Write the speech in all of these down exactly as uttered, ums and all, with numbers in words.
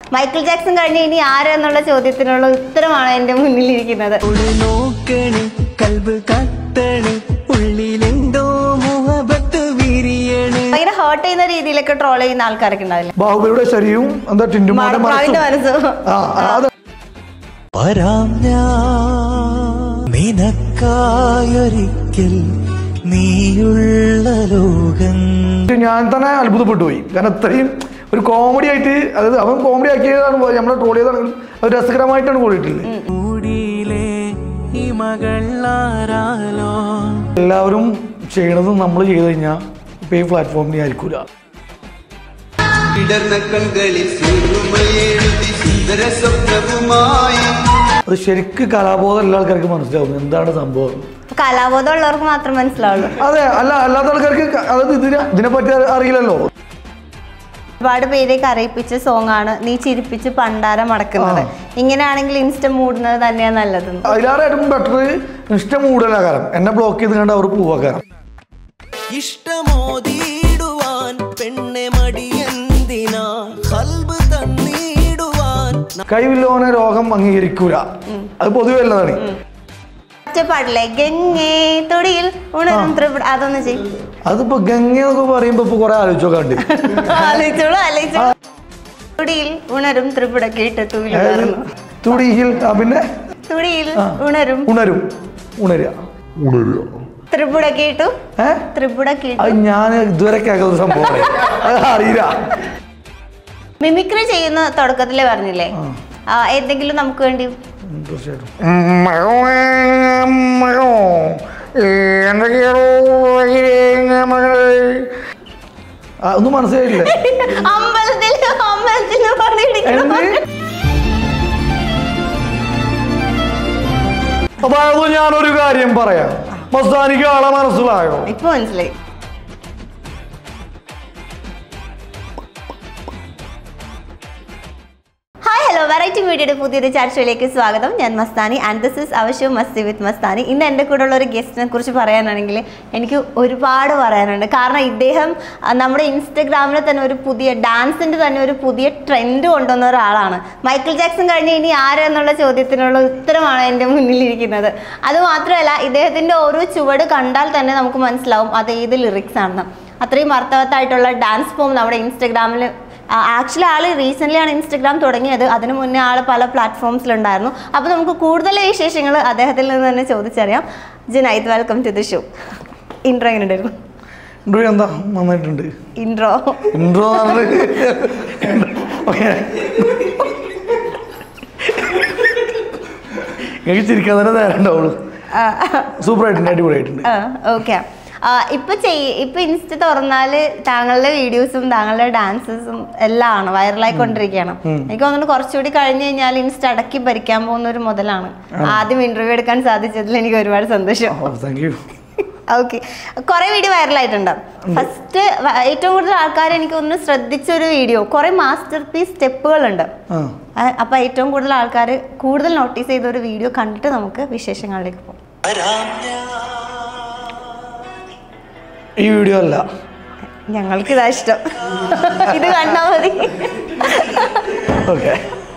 Michael Jackson കഴിഞ്ഞ് ഇനി ആരെന്നുള്ള ചോദ്യത്തിനുള്ള ഉത്തരമാണ് എന്റെ മുന്നിലിരിക്കുന്നത്. ഭയങ്കര ഹേർട്ട് ചെയ്യുന്ന രീതിയിലൊക്കെ ട്രോൾ ചെയ്യുന്ന ആൾക്കാരൊക്കെ ഉണ്ടാവില്ല. ബാഹുബലിയുടെ ശരീരവും എന്താ ടിന്റുമോന്റെ മനസ്സും. ഞാൻ തന്നെ അത്ഭുതപ്പെട്ടു പോയി. കാരണം ഇത്രയും ഒരു കോമഡി ആയിട്ട്, അതായത് അവൻ കോമഡി ആക്കിയതാണ് നമ്മളെ ട്രോൾ ചെയ്താണെങ്കിലും അത് രസകരമായിട്ടാണ് കൂടിയിട്ടില്ലേ. എല്ലാവരും ചെയ്യണത് നമ്മൾ ചെയ്ത് കഴിഞ്ഞാൽ ഇപ്പൊ ഈ പ്ലാറ്റ്ഫോമിൽ ആയിരിക്കൂല. അത് ശരിക്ക് കലാബോധം എല്ലാ ആൾക്കാർക്ക് മനസ്സിലാവും എന്താണ് സംഭവം. കലാബോധം ഉള്ളവർക്ക് മാത്രം മനസ്സിലാവുള്ളൂ. അതെ, അല്ല അല്ലാത്ത ആൾക്കാർക്ക് അതായത് ഇതിനെ ഇതിനെപ്പറ്റി അറിയില്ലല്ലോ. ഒരുപാട് പേരെ കരയിപ്പിച്ച സോങ് ആണ് നീ ചിരിപ്പിച്ച് പണ്ടാരം അടക്കുന്നത്. ഇങ്ങനെയാണെങ്കിൽ ഇൻസ്റ്റ മൂടുന്നത് തന്നെയാണ് നല്ലത്. അതിലാരും ബെറ്റർ ഇൻസ്റ്റ മൂടല കാരണം എന്നെ ബ്ലോക്ക് ചെയ്ത് കണ്ട് അവർ പോവാ കാരണം കൈവില്ലോനെ രോഗം അംഗീകരിക്കൂല. അത് പൊതുവെ ഉള്ളതാണ്. പാടില്ലേ ഗംഗേ തൊടിയിൽ ഉണരും ത്രിപുട, അതൊന്ന് ചെയ്യും. അതിപ്പോ ഗംഗ എന്നൊക്കെ പറയുമ്പോ ഇപ്പൊ കൊറേ ആലോചിച്ചോക്കാണ്ട് ആലോചിച്ചോളൂ ആലോചിച്ചോളൂ. തുടിയിൽ ഉണരും ത്രിപുട കേട്ട് തുടിയിൽ പിന്നെ തുടിയിൽ ഉണരും ഉണരും ഉണരുക ഉണരുക ത്രിപുട കേട്ടു ത്രിപുട കേട്ടു. അത് ഞാൻ ഇതുവരെ കേൾക്കുന്ന സംഭവം അറിയില്ല. മിമിക്രി ചെയ്യുന്ന തുടക്കത്തില് പറഞ്ഞില്ലേ, എന്തെങ്കിലും നമുക്ക് വേണ്ടി ഒന്നും മനസ്സിലായില്ലേ? അമ്പലത്തിൽ അമ്പലത്തിൽ അതായത് ഞാനൊരു കാര്യം പറയാം, മസ്താനിക്ക് ആളെ മനസ്സിലായോ? ഇപ്പൊ മനസ്സിലായി. ഹലോ, വെറൈറ്റി മീഡിയയുടെ പുതിയൊരു ചർച്ചയിലേക്ക് സ്വാഗതം. ഞാൻ Mastani and this is our show Masti with Mastani. ഇന്ന് എൻ്റെ കൂടെ ഉള്ള ഒരു ഗസ്റ്റിനെ കുറിച്ച് പറയാനാണെങ്കിൽ എനിക്ക് ഒരുപാട് പറയാനുണ്ട്. കാരണം ഇദ്ദേഹം നമ്മുടെ ഇൻസ്റ്റഗ്രാമിൽ തന്നെ ഒരു പുതിയ ഡാൻസിൻ്റെ തന്നെ ഒരു പുതിയ ട്രെൻഡ് കൊണ്ടുവന്ന ഒരാളാണ്. മൈക്കിൾ ജാക്സൺ കഴിഞ്ഞ് ഇനി ആരെന്നുള്ള ചോദ്യത്തിനുള്ള ഉത്തരമാണ് എൻ്റെ മുന്നിലിരിക്കുന്നത്. അതുമാത്രമല്ല, ഇദ്ദേഹത്തിൻ്റെ ഓരോ ചുവട് കണ്ടാൽ തന്നെ നമുക്ക് മനസ്സിലാവും അത് ഏത് ലിറിക്സ് ആണെന്ന്. അത്രയും അർത്ഥവത്തായിട്ടുള്ള ഡാൻസ് ഫോം നമ്മുടെ ഇൻസ്റ്റഗ്രാമിൽ ആക്ച്വലി ആൾ റീസെൻ്റ്ലി ആണ് ഇൻസ്റ്റഗ്രാം തുടങ്ങിയത്. അതിന് മുന്നേ ആൾ പല പ്ലാറ്റ്ഫോംസിലുണ്ടായിരുന്നു. അപ്പോൾ നമുക്ക് കൂടുതൽ വിശേഷങ്ങൾ അദ്ദേഹത്തിൽ നിന്ന് തന്നെ ചോദിച്ചറിയാം. Junaid, welcome to the show. Intro എങ്ങനെ ഉണ്ടായിരുന്നു? ഇൻട്രോ എന്താ നന്നായിട്ടുണ്ട്. ഇൻട്രോ ഇൻട്രോ എനിക്ക് ചിരിക്കാൻ തന്നെ നേരം ഉണ്ടാവുള്ളൂ. സൂപ്പറായിട്ടുണ്ട്, അടിപൊളിയായിട്ടുണ്ട്. ഓക്കെ, ഇപ്പൊ ചെയ് ഇപ്പൊ ഇൻസ്റ്റ തുറന്നാല് താങ്കളുടെ വീഡിയോസും താങ്കളുടെ ഡാൻസസും എല്ലാം ആണ് വൈറലായിക്കൊണ്ടിരിക്കുകയാണ്. എനിക്ക് തോന്നുന്നു കുറച്ചുകൂടി കഴിഞ്ഞു കഴിഞ്ഞാൽ ഇൻസ്റ്റ അടക്കി ഭരിക്കാൻ പോകുന്ന ഒരു മുതലാണ്. ആദ്യം ഇന്റർവ്യൂ എടുക്കാൻ സാധിച്ചതിൽ എനിക്ക് ഒരുപാട് സന്തോഷം. ഓക്കെ, കുറെ വീഡിയോ വൈറലായിട്ടുണ്ട്. ഫസ്റ്റ് ഏറ്റവും കൂടുതൽ ആൾക്കാർ എനിക്ക് ഒന്ന് ശ്രദ്ധിച്ചൊരു വീഡിയോ, കുറെ മാസ്റ്റർ പീസ് സ്റ്റെപ്പുകളുണ്ട്. അപ്പൊ ഏറ്റവും കൂടുതൽ ആൾക്കാർ കൂടുതൽ നോട്ടീസ് ചെയ്ത ഒരു വീഡിയോ കണ്ടിട്ട് നമുക്ക് വിശേഷങ്ങളിലേക്ക് പോകാം. ഈ വീഡിയോ അല്ല, ഞങ്ങൾക്ക് ഇതാ ഇഷ്ടം. ഇത് കണ്ടാ മതി. ഓക്കെ,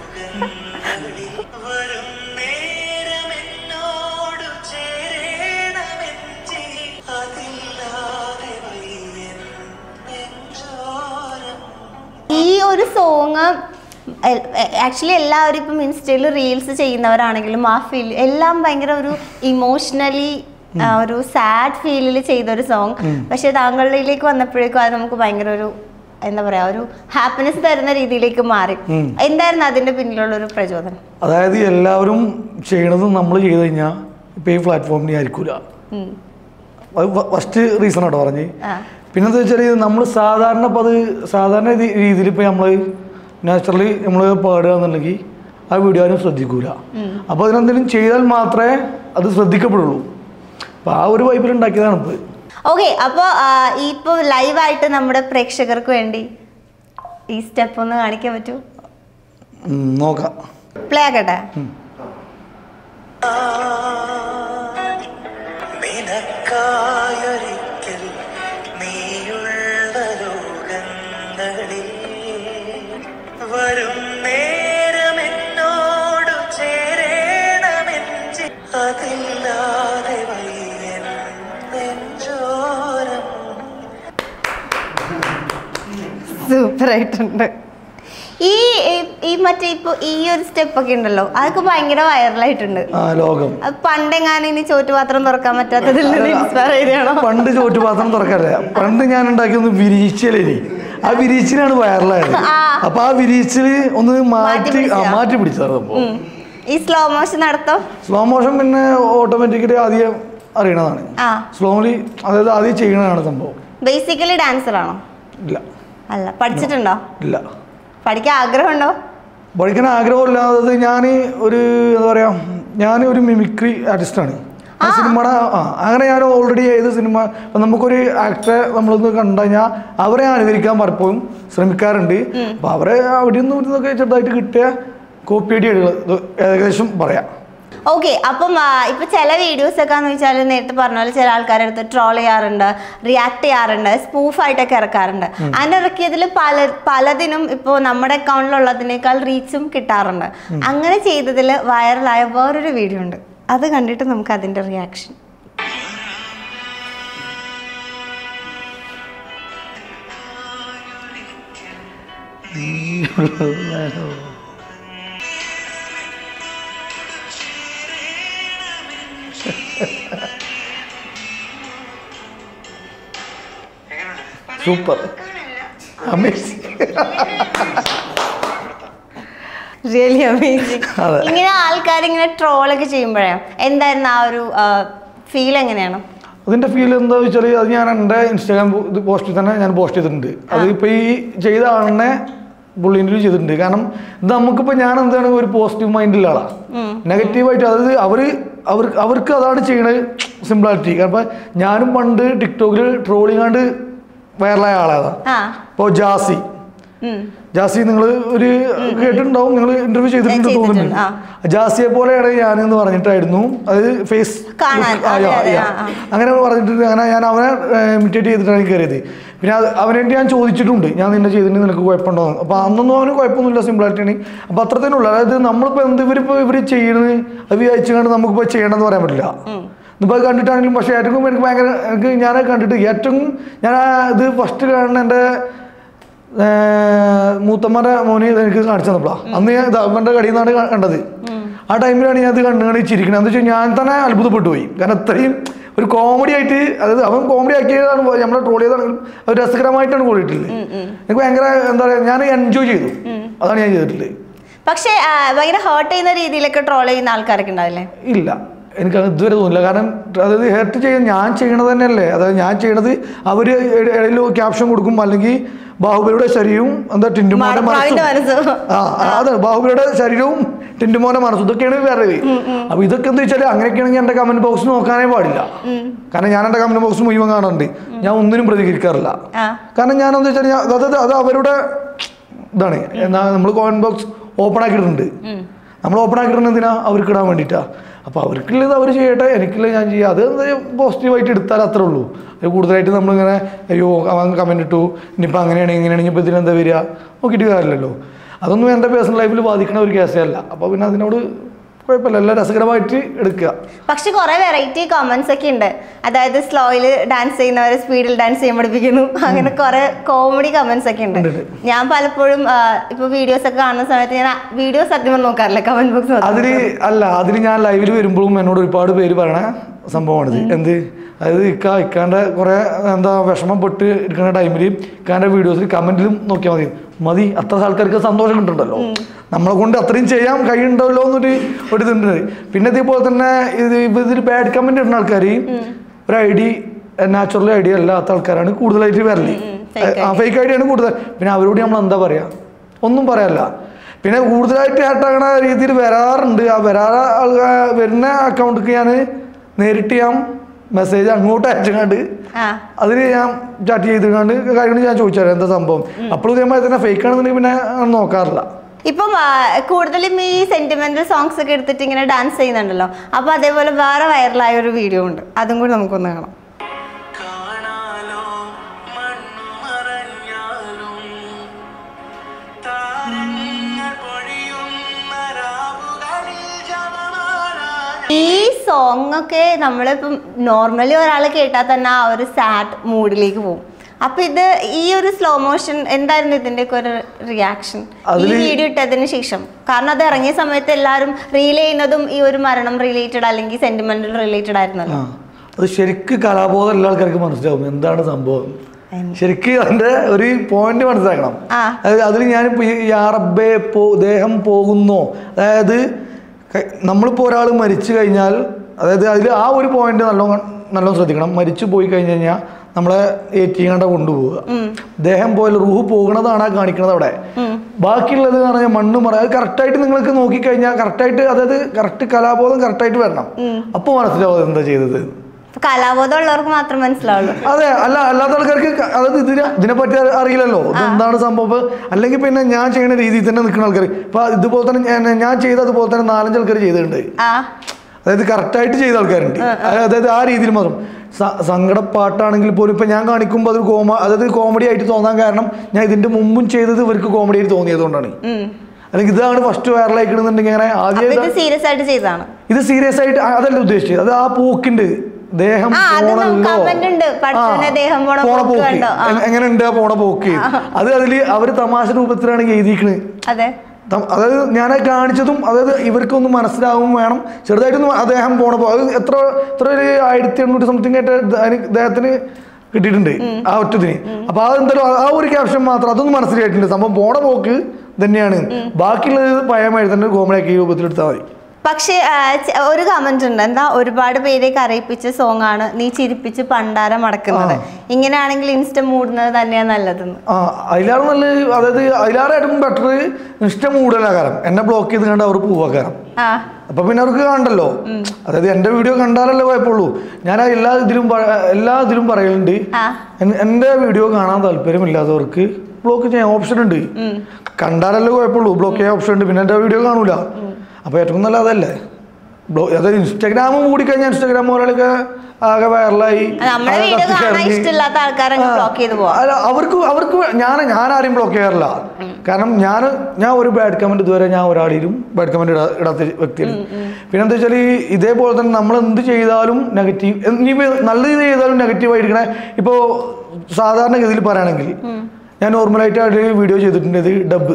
ഈ ഒരു സോങ് ആക്ച്വലി എല്ലാവരും ഇപ്പം ഇൻസ്റ്റയിൽ റീൽസ് ചെയ്യുന്നവരാണെങ്കിലും ആ ഫീൽ എല്ലാം ഭയങ്കര ഒരു ഇമോഷണലി ഒരു സാഡ് ഫീലിൽ ചെയ്തൊരു സോങ്. പക്ഷെ താങ്കളിലേക്ക് വന്നപ്പോഴേക്കും അത് നമുക്ക് ഭയങ്കര ഒരു എന്താ പറയാ ഒരു ഹാപ്പിനെസ് തരുന്ന രീതിയിലേക്ക് മാറി. എന്തായിരുന്നു അതിന്റെ പിന്നിലുള്ള ഒരു പ്രചോദനം? അതായത് എല്ലാവരും ചെയ്യണത് നമ്മൾ ചെയ്ത് കഴിഞ്ഞാൽ ഇപ്പൊ ഈ പ്ലാറ്റ്ഫോമിൽ ആയിരിക്കൂല. ഫസ്റ്റ് റീസൺ ആട്ടോ പറഞ്ഞ്. പിന്നെന്താ വെച്ചാൽ നമ്മൾ സാധാരണ ഇപ്പം അത് സാധാരണ രീതിയിൽ ഇപ്പം നമ്മൾ നാച്ചുറലി നമ്മൾ പാടുക എന്നുണ്ടെങ്കിൽ ആ വീഡിയോ ആരും ശ്രദ്ധിക്കൂല. അപ്പോൾ അതിനെന്തെങ്കിലും ചെയ്താൽ മാത്രമേ അത് ശ്രദ്ധിക്കപ്പെടുള്ളൂ. അപ്പോൾ ആ ഒരു വൈബിൽ ഉണ്ടാക്കിയതാണ് ഇപ്പോൾ. ഓക്കെ, അപ്പോൾ ഇപ്പോൾ ലൈവായിട്ട് നമ്മുടെ പ്രേക്ഷകർക്ക് വേണ്ടി ഈ സ്റ്റെപ്പ് ഒന്ന് കാണിക്കാൻ പറ്റുമോ? നോക്കാം, പ്ലേ ആക്കട്ടെ. വരും സൂപ്പർ ആയിട്ടുണ്ട്. ഈ ഈ മറ്റേ ഇപ്പൊ ഈ ഒരു സ്റ്റെപ്പ് ഒക്കെ ഉണ്ടല്ലോ അതൊക്കെ ഭയങ്കര വൈറലായിട്ടുണ്ട് ലോകം. പണ്ടെങ്ങാനും ഇനി ചോറ്റുപാത്രം തുറക്കാൻ പറ്റാത്തതിൽ നിന്ന് ഇൻസ്പയർ ചെയ്താണോ? പണ്ട് ചോറ്റുപാത്രം തുറക്കല്ലേ, പണ്ട് ഞാൻ ഉണ്ടാക്കിയൊന്ന് വിരീച്ചലേ, ആ വിരീച്ചിലാണ് വൈറലായത്. അപ്പൊ ആ വിരീച്ചില് ഒന്ന് മാറ്റി മാറ്റി പിടിച്ചതാണ് സംഭവം. ഈ സ്ലോ മോഷൻ നടത്തും. സ്ലോ മോഷൻ പിന്നെ ഓട്ടോമാറ്റിക്കലി ആദ്യം അറിയണതാണ്. സ്ലോലി അതായത് ആദ്യം ചെയ്യണതാണ് സംഭവം. ബേസിക്കലി ഡാൻസർ ആണോ? ഇല്ല. അല്ല. പഠിച്ചിട്ടുണ്ടോ? ഇല്ല. പഠിക്കാൻ ആഗ്രഹമുണ്ടോ? പഠിക്കാൻ ആഗ്രഹമില്ലാത്തത് ഞാൻ ഒരു എന്താ പറയാ, ഞാൻ ഒരു മിമിക്രി ആർട്ടിസ്റ്റാണ്. സിനിമയുടെ ആ അങ്ങനെ ഞാൻ ഓൾറെഡി ഏത് സിനിമ ഇപ്പം നമുക്കൊരു ആക്ടറെ നമ്മളൊന്ന് കണ്ടു കഴിഞ്ഞാൽ അവരെ അനുകരിക്കാൻ പലപ്പോഴും ശ്രമിക്കാറുണ്ട്. അപ്പം അവരെ അവിടെ നിന്ന് ഇവിടുന്നൊക്കെ ചെറുതായിട്ട് കിട്ടിയ കോപ്പി അടികൾ ഏകദേശം പറയാം. ഓക്കെ. അപ്പം ഇപ്പൊ ചില വീഡിയോസ് ഒക്കെ എന്ന് വെച്ചാൽ നേരത്തെ പറഞ്ഞ പോലെ ചില ആൾക്കാരുടെ അടുത്ത് ട്രോൾ ചെയ്യാറുണ്ട്, റിയാക്ട് ചെയ്യാറുണ്ട്, സ്പൂഫായിട്ടൊക്കെ ഇറക്കാറുണ്ട്. അങ്ങനെ ഇറക്കിയതിൽ പല പലതിനും ഇപ്പോൾ നമ്മുടെ അക്കൗണ്ടിലുള്ളതിനേക്കാൾ റീച്ചും കിട്ടാറുണ്ട്. അങ്ങനെ ചെയ്തതിൽ വൈറലായ വേറൊരു വീഡിയോ ഉണ്ട്, അത് കണ്ടിട്ട് നമുക്ക് അതിന്റെ reaction. Super, amazing, really amazing. ഇങ്ങനെ ആൾക്കാർ ഇങ്ങനെ ട്രോളൊക്കെ ചെയ്യുമ്പോഴേ എന്തായിരുന്നു ആ ഒരു ഫീൽ? എങ്ങനെയാണ് അതിൻ്റെ ഫീൽ? എന്താ വെച്ചാൽ അത് ഞാൻ എൻ്റെ ഇൻസ്റ്റാഗ്രാം പോസ്റ്റിൽ തന്നെ ഞാൻ പോസ്റ്റ് ചെയ്തിട്ടുണ്ട്. അത് ഇപ്പോൾ ഈ ചെയ്ത ആളിനെ പുള്ളിൻ്റെ ചെയ്തിട്ടുണ്ട്. കാരണം ഇത് നമുക്കിപ്പോൾ ഞാൻ എന്താണ് ഒരു പോസിറ്റീവ് മൈൻഡിലുള്ള ആളാണ്. നെഗറ്റീവായിട്ട് അതായത് അവർ അവർ അവർക്ക് അതാണ് ചെയ്യണത് സിമ്പിളായിട്ട്. കാരണം ഞാനും പണ്ട് ടിക്ടോക്കിൽ ട്രോളിങ്ങാണ്ട് വൈറലായ ആളാണ്. ഇപ്പോൾ ജാസി ജാസി നിങ്ങൾ ഒരു കേട്ടിട്ടുണ്ടാവും, നിങ്ങൾ ഇന്റർവ്യൂ ചെയ്തിട്ടുണ്ട് തോന്നുന്നുണ്ട്. ജാസിയെ പോലെയാണ് ഞാൻ എന്ന് പറഞ്ഞിട്ടായിരുന്നു, അതായത് ഫേസ് അങ്ങനെ പറഞ്ഞിട്ട് അങ്ങനെ ഞാൻ അവനെ ഇമിറ്റേറ്റ് ചെയ്തിട്ടാണ് കയറിയത്. പിന്നെ അത് അവനായിട്ട് ഞാൻ ചോദിച്ചിട്ടുണ്ട്, ഞാൻ നിന്നെ ചെയ്തിട്ടുണ്ടെങ്കിൽ നിനക്ക് കുഴപ്പമുണ്ടോ? അപ്പോൾ അന്നൊന്നും അവന് കുഴപ്പമൊന്നുമില്ല, സിമ്പിളായിട്ടാണ്. അപ്പോൾ അത്രത്തേനുള്ളൂ. അതായത് നമ്മളിപ്പോൾ എന്ത് ഇവരിപ്പോൾ ഇവർ ചെയ്യുന്നത് അത് വിചാരിച്ചുകൊണ്ട് നമുക്കിപ്പോൾ ചെയ്യണമെന്ന് പറയാൻ പറ്റില്ല. ഇപ്പോൾ അത് കണ്ടിട്ടാണെങ്കിലും. പക്ഷേ ഏറ്റവും എനിക്ക് ഭയങ്കര എനിക്ക് ഞാനത് കണ്ടിട്ട് ഏറ്റവും ഞാൻ ഇത് ഫസ്റ്റ് കാണുന്ന എൻ്റെ മൂത്തമ്മയുടെ മോന് എനിക്ക് കാണിച്ചു തന്നപ്പോഴാണ്. അന്ന് ഞാൻ അവൻ്റെ കടിയിൽ നിന്നാണ് കണ്ടത്. ആ ടൈമിലാണ് ഞാൻ ഇത് കണ്ടു കണ്ടി ചിരിക്കുന്നത്. എന്താ വെച്ചാൽ ഞാൻ തന്നെ അത്ഭുതപ്പെട്ടു പോയി. കാരണം അത്രയും ഒരു കോമഡി ആയിട്ട്, അതായത് അവൻ കോമഡി ആക്കിയതാണ്, നമ്മളെ ട്രോൾ ചെയ്താണെങ്കിലും അത് രസകരമായിട്ടാണ് കൂടിയിട്ടുള്ളത്. എനിക്ക് ഭയങ്കര എന്താ പറയുക, ഞാൻ എൻജോയ് ചെയ്തു. അതാണ് ഞാൻ ചെയ്തിട്ടുള്ളത്. പക്ഷേ ഭയങ്കര ഹേർട്ട് ചെയ്യുന്ന രീതിയിലൊക്കെ ട്രോൾ ചെയ്യുന്ന ആൾക്കാരൊക്കെ ഉണ്ടാവില്ലേ? ഇല്ല, എനിക്കത് ഇതുവരെ തോന്നില്ല. കാരണം അതായത് ഹേർട്ട് ചെയ്യാൻ ഞാൻ ചെയ്യണത് തന്നെയല്ലേ. അതായത് ഞാൻ ചെയ്യണത് അവർ ഇടയിൽ ക്യാപ്ഷൻ കൊടുക്കും, അല്ലെങ്കിൽ ബാഹുബലിയുടെ ശരീരവും എന്താ ടിൻറ്റുമോന്റെ മനസ്സും. ആ അതെ, ബാഹുബലിയുടെ ശരീരവും ടിൻറ്റുമോന്റെ മനസ്സും ഇതൊക്കെയാണ് വേറെ. അപ്പൊ ഇതൊക്കെ എന്താ വെച്ചാൽ അങ്ങനെയൊക്കെയാണെങ്കിൽ എന്റെ കമന്റ് ബോക്സ് നോക്കാനേ പാടില്ല. കാരണം ഞാൻ എന്റെ കമന്റ് ബോക്സ് മുഴുവൻ കാണാറുണ്ട്, ഞാൻ ഒന്നിനും പ്രതികരിക്കാറില്ല. കാരണം ഞാൻ എന്താ വെച്ചാൽ അതായത് അത് അവരുടെ ഇതാണ്. എന്നാ നമ്മൾ കമന്റ് ബോക്സ് ഓപ്പൺ ആക്കിയിട്ടുണ്ട്. നമ്മൾ ഓപ്പൺ ആക്കിയിട്ടുണ്ട് എന്തിനാ? അവർക്ക് ഇടാൻ വേണ്ടിയിട്ടാ. അപ്പോൾ അവർക്കുള്ളത് അവർ ചെയ്യട്ടെ, എനിക്കുള്ളത് ഞാൻ ചെയ്യാം. അത് എന്താ പോസിറ്റീവായിട്ട് എടുത്താൽ അത്രേ ഉള്ളൂ. അത് കൂടുതലായിട്ട് നമ്മളിങ്ങനെ അയ്യോ അവൻ കമൻറ്റ് ഇട്ടു, ഇനിയിപ്പോൾ അങ്ങനെയാണ് ഇങ്ങനെയാണെങ്കിൽ ഇപ്പോൾ ഇതിനെന്താ വരിക നോക്കിയിട്ട് കാര്യമില്ലല്ലോ. അതൊന്നും എൻ്റെ പേഴ്സണൽ ലൈഫിൽ ബാധിക്കുന്ന ഒരു കേസേ അല്ല. അപ്പോൾ പിന്നെ അതിനോട് കുഴപ്പമില്ല, എല്ലാം രസകരമായിട്ട് എടുക്കുക. പക്ഷെ കുറെ വെറൈറ്റി കമന്റ്സ് ഒക്കെ ഉണ്ട്. അതായത് സ്ലോയിൽ ഡാൻസ് ചെയ്യുന്നവരെ സ്പീഡിൽ ഡാൻസ് ചെയ്യാൻ പഠിപ്പിക്കുന്നു, അങ്ങനെ കുറെ കോമഡി കമന്റ്സ് ഒക്കെ ഉണ്ട്. ഞാൻ പലപ്പോഴും ഇപ്പൊ വീഡിയോസ് ഒക്കെ കാണുന്ന സമയത്ത് ഞാൻ വീഡിയോസ് സത്യം നോക്കാറില്ല, കമന്റ് ബോക്സ്. അതിന് അല്ല, അതിന് ഞാൻ ലൈവിൽ വരുമ്പോഴും എന്നോട് ഒരുപാട് പേര് പറയണ സംഭവമാണിത്. എന്ത് അതായത് ഇക്ക ഇക്കാൻ്റെ കുറേ എന്താ വിഷമം പെട്ട് ഇരിക്കുന്ന ടൈമിൽ ഇക്കാൻ്റെ വീഡിയോസിൽ കമന്റിലും നോക്കിയാൽ മതി മതി അത്ര ആൾക്കാർക്ക് സന്തോഷം കിട്ടുന്നുണ്ടല്ലോ, നമ്മളെ കൊണ്ട് അത്രയും ചെയ്യാൻ കഴിയുന്നുണ്ടല്ലോ എന്നൊരു ഒരു ഇതുണ്ട്. പിന്നെ ഇതേപോലെ തന്നെ ഇത് ഇതിൽ ബാഡ് കമന്റ് ഇടുന്ന ആൾക്കാർ ഒരു I D natural I D അല്ലാത്ത ആൾക്കാരാണ് കൂടുതലായിട്ട് വരല്. ഫേക്ക് ഐ ഡിയാണ് കൂടുതൽ. പിന്നെ അവരോട് നമ്മൾ എന്താ പറയുക, ഒന്നും പറയാല്ല. പിന്നെ കൂടുതലായിട്ട് ഹേർട്ടാകണ രീതിയിൽ വരാറുണ്ട്. ആ വരാറ ആൾക്കാർ വരുന്ന അക്കൗണ്ടിലേക്ക് ഞാൻ നേരിട്ട് ഞാൻ മെസ്സേജ് അങ്ങോട്ട് അയച്ചുകൊണ്ട് അതിന് ഞാൻ ചാറ്റ് ചെയ്തുകൊണ്ട് കാര്യങ്ങൾ ഞാൻ ചോദിച്ചാൽ എന്താ സംഭവം. അപ്പോൾ ഇതേമാതിരി തന്നെ ഫേക്ക് ആണെന്നുണ്ടെങ്കിൽ പിന്നെ നോക്കാറില്ല. ഇപ്പം കൂടുതലും ഈ സെന്റിമെന്റൽ സോങ്സ് ഒക്കെ എടുത്തിട്ട് ഇങ്ങനെ ഡാൻസ് ചെയ്യുന്നുണ്ടല്ലോ, അപ്പൊ അതേപോലെ വേറെ വൈറലായ ഒരു വീഡിയോ ഉണ്ട്, അതും കൂടി നമുക്കൊന്ന് കാണാം. ഈ സോങ് ഒക്കെ നമ്മളിപ്പം നോർമലി ഒരാൾ കേട്ടാൽ തന്നെ ആ ഒരു സാഡ് മൂഡിലേക്ക് പോകും. അപ്പൊ ഇത് ഈ ഒരു സ്ലോ മോഷൻ എന്തായിരുന്നു ഇതിന്റെ ഒക്കെ ഒരു റിയാക്ഷൻ ഈ വീഡിയോ ഇട്ടതിന് ശേഷം? കാരണം അത് ഇറങ്ങിയ സമയത്ത് എല്ലാവരും റീൽ ചെയ്യുന്നതും ഈ ഒരു മരണം റിലേറ്റഡ് അല്ലെങ്കിൽ സെന്റിമെന്റൽ റിലേറ്റഡ് ആയിരുന്നല്ലോ. അത് ശരിക്കും കലാബോധം എല്ലാ ആൾക്കാർക്ക് മനസ്സിലാവും എന്താണ് സംഭവം. ശരിക്കും അതിന്റെ ഒരു പോയിന്റ് മനസ്സിലാക്കണം. അതായത് അതിൽ ഞാനിപ്പോ യാ റബ്ബേ പോ ദേഹം പോകുന്നോ, അതായത് നമ്മളിപ്പോ ഒരാൾ മരിച്ചു കഴിഞ്ഞാൽ, അതായത് അതിൽ ആ ഒരു പോയിന്റ് നല്ലോണം നല്ലോണം ശ്രദ്ധിക്കണം. മരിച്ചു പോയി കഴിഞ്ഞ് കഴിഞ്ഞാൽ നമ്മളെ ഏറ്റിങ്ങാണ്ട കൊണ്ടുപോവുക. ദേഹം പോയാൽ റൂഹ് പോകുന്നതാണ് ആ കാണിക്കുന്നത് അവിടെ. ബാക്കിയുള്ളത് എന്ന് പറഞ്ഞാൽ മണ്ണ് മറ അത് കറക്റ്റായിട്ട് നിങ്ങൾക്ക് നോക്കിക്കഴിഞ്ഞാൽ കറക്റ്റായിട്ട്, അതായത് കറക്റ്റ് കലാബോധം കറക്റ്റായിട്ട് വരണം. അപ്പോൾ മനസ്സിലാവും എന്താ ചെയ്തത്. കലാബോധം ഉള്ളവർക്ക് മാത്രം മനസ്സിലാവുള്ളൂ. അതെ, അല്ല അല്ലാത്ത ആൾക്കാർക്ക് അതായത് ഇതിനെ ഇതിനെപ്പറ്റി അറിയില്ലല്ലോ, ഇതെന്താണ് സംഭവം. അല്ലെങ്കിൽ പിന്നെ ഞാൻ ചെയ്യുന്ന രീതിയിൽ തന്നെ നിൽക്കുന്ന ആൾക്കാർ ഇപ്പൊ ഇതുപോലെ തന്നെ ഞാൻ ഞാൻ ചെയ്ത അതുപോലെ തന്നെ നാലഞ്ച് ആൾക്കാർ ചെയ്തിട്ടുണ്ട്. അതായത് കറക്റ്റായിട്ട് ചെയ്ത ആൾക്കാരുണ്ട്. അതായത് ആ രീതിയിൽ മാത്രം. സങ്കടപ്പാട്ടാണെങ്കിൽ പോലും ഇപ്പൊ ഞാൻ കാണിക്കുമ്പോൾ അത് കോമ അതായത് കോമഡി ആയിട്ട് തോന്നാൻ കാരണം ഞാൻ ഇതിന്റെ മുമ്പും ചെയ്തത് ഇവർക്ക് കോമഡി ആയിട്ട് തോന്നിയതുകൊണ്ടാണ്. അല്ലെങ്കിൽ ഇതാണ് ഫസ്റ്റ് വൈറലായിക്കിടുന്നുണ്ടെങ്കിൽ അങ്ങനെ ആദ്യം സീരിയസ് ആയിട്ട് ചെയ്തതാണ്. ഇത് സീരിയസ് ആയിട്ട് അതല്ല ഉദ്ദേശിച്ചത്. അത് ആ പോക്കുണ്ട്, ദേഹം എങ്ങനെയുണ്ട് ആ പോണ പോക്ക്. അത് അതില് അവര് തമാശ രൂപത്തിലാണ് എഴുതിയിരിക്കുന്നത്. അതായത് ഞാൻ കാണിച്ചതും അതായത് ഇവർക്കൊന്നും മനസ്സിലാവും വേണം. ചെറുതായിട്ടൊന്നും അദ്ദേഹം പോണ പോ അത് എത്ര എത്ര ഒരു ആയിരത്തി എണ്ണൂറ്റി സംതിങ് ആയിട്ട് അദ്ദേഹത്തിന് കിട്ടിയിട്ടുണ്ട് ആ ഒറ്റത്തിന്. അപ്പൊ അതെന്തായാലും ആ ഒരു ക്യാപ്ഷൻ മാത്രം അതൊന്നും മനസ്സിലായിട്ടുണ്ട്. സംഭവം പോണ പോക്ക് തന്നെയാണ്. ബാക്കിയുള്ളത് പഴയമായി തന്നെ കോമഡിയാക്കി രൂപത്തിലെടുത്താൽ മതി. പക്ഷേ ഒരു കമന്റ് ഉണ്ട്, എന്താ ഒരുപാട് പേരെ കരയിപ്പിച്ച സോങ് ആണ് നീ ചിരിപ്പിച്ച് പണ്ടാരം അടക്കുന്നത്, ഇങ്ങനെയാണെങ്കിൽ ഇൻസ്റ്റ മൂടുന്നത് തന്നെയാ നല്ലതെന്ന്. ആ അതിലാറ് നല്ല, അതായത് അതിലാറായിട്ടും ബെറ്റർ ഇൻസ്റ്റ മൂടലാ. കാരണം എന്നെ ബ്ലോക്ക് ചെയ്ത് കണ്ട് അവർ പോവാക്കാരം. അപ്പൊ പിന്നെ അവർക്ക് കണ്ടല്ലോ, അതായത് എന്റെ വീഡിയോ കണ്ടാലല്ലേ കുഴപ്പമുള്ളൂ. ഞാൻ എല്ലാ ഇതിലും എല്ലാ ഇതിലും പറയലുണ്ട്, എന്റെ വീഡിയോ കാണാൻ താല്പര്യമില്ലാത്തവർക്ക് ബ്ലോക്ക് ചെയ്യാൻ ഓപ്ഷൻ ഉണ്ട്. കണ്ടാലല്ലേ കുഴപ്പമുള്ളൂ, ബ്ലോക്ക് ചെയ്യാൻ ഓപ്ഷൻ ഉണ്ട്. പിന്നെ എന്റെ വീഡിയോ കാണൂല. അപ്പൊ ഏറ്റവും നല്ല അതല്ലേ. അതായത് ഇൻസ്റ്റാഗ്രാം മൂടിക്കഴിഞ്ഞാൽ ഇൻസ്റ്റാഗ്രാം ഒരാളൊക്കെ ആകെ വൈറലായി. അല്ല അവർക്ക് അവർക്ക് ഞാൻ ഞാൻ ആരെയും ബ്ലോക്ക് ചെയ്യാറില്ല. കാരണം ഞാൻ ഞാൻ ഒരു ബാഡ് കമന്റ് ഇതുവരെ ഞാൻ ഒരാളിലും ബാഡ് കമന്റ് ഇടാ ഇടാത്ത വ്യക്തിയാണ്. പിന്നെ എന്താ വെച്ചാൽ ഇതേപോലെ തന്നെ നമ്മൾ എന്ത് ചെയ്താലും നെഗറ്റീവ്, ഇനിയിപ്പോ നല്ല ഇത് ചെയ്താലും നെഗറ്റീവ് ആയിരിക്കണേ. ഇപ്പോ സാധാരണ ഗതിയിൽ പറയുകയാണെങ്കിൽ ഞാൻ നോർമലായിട്ട് വീഡിയോ ചെയ്തിട്ടുണ്ട്. ഇത് ഡബ്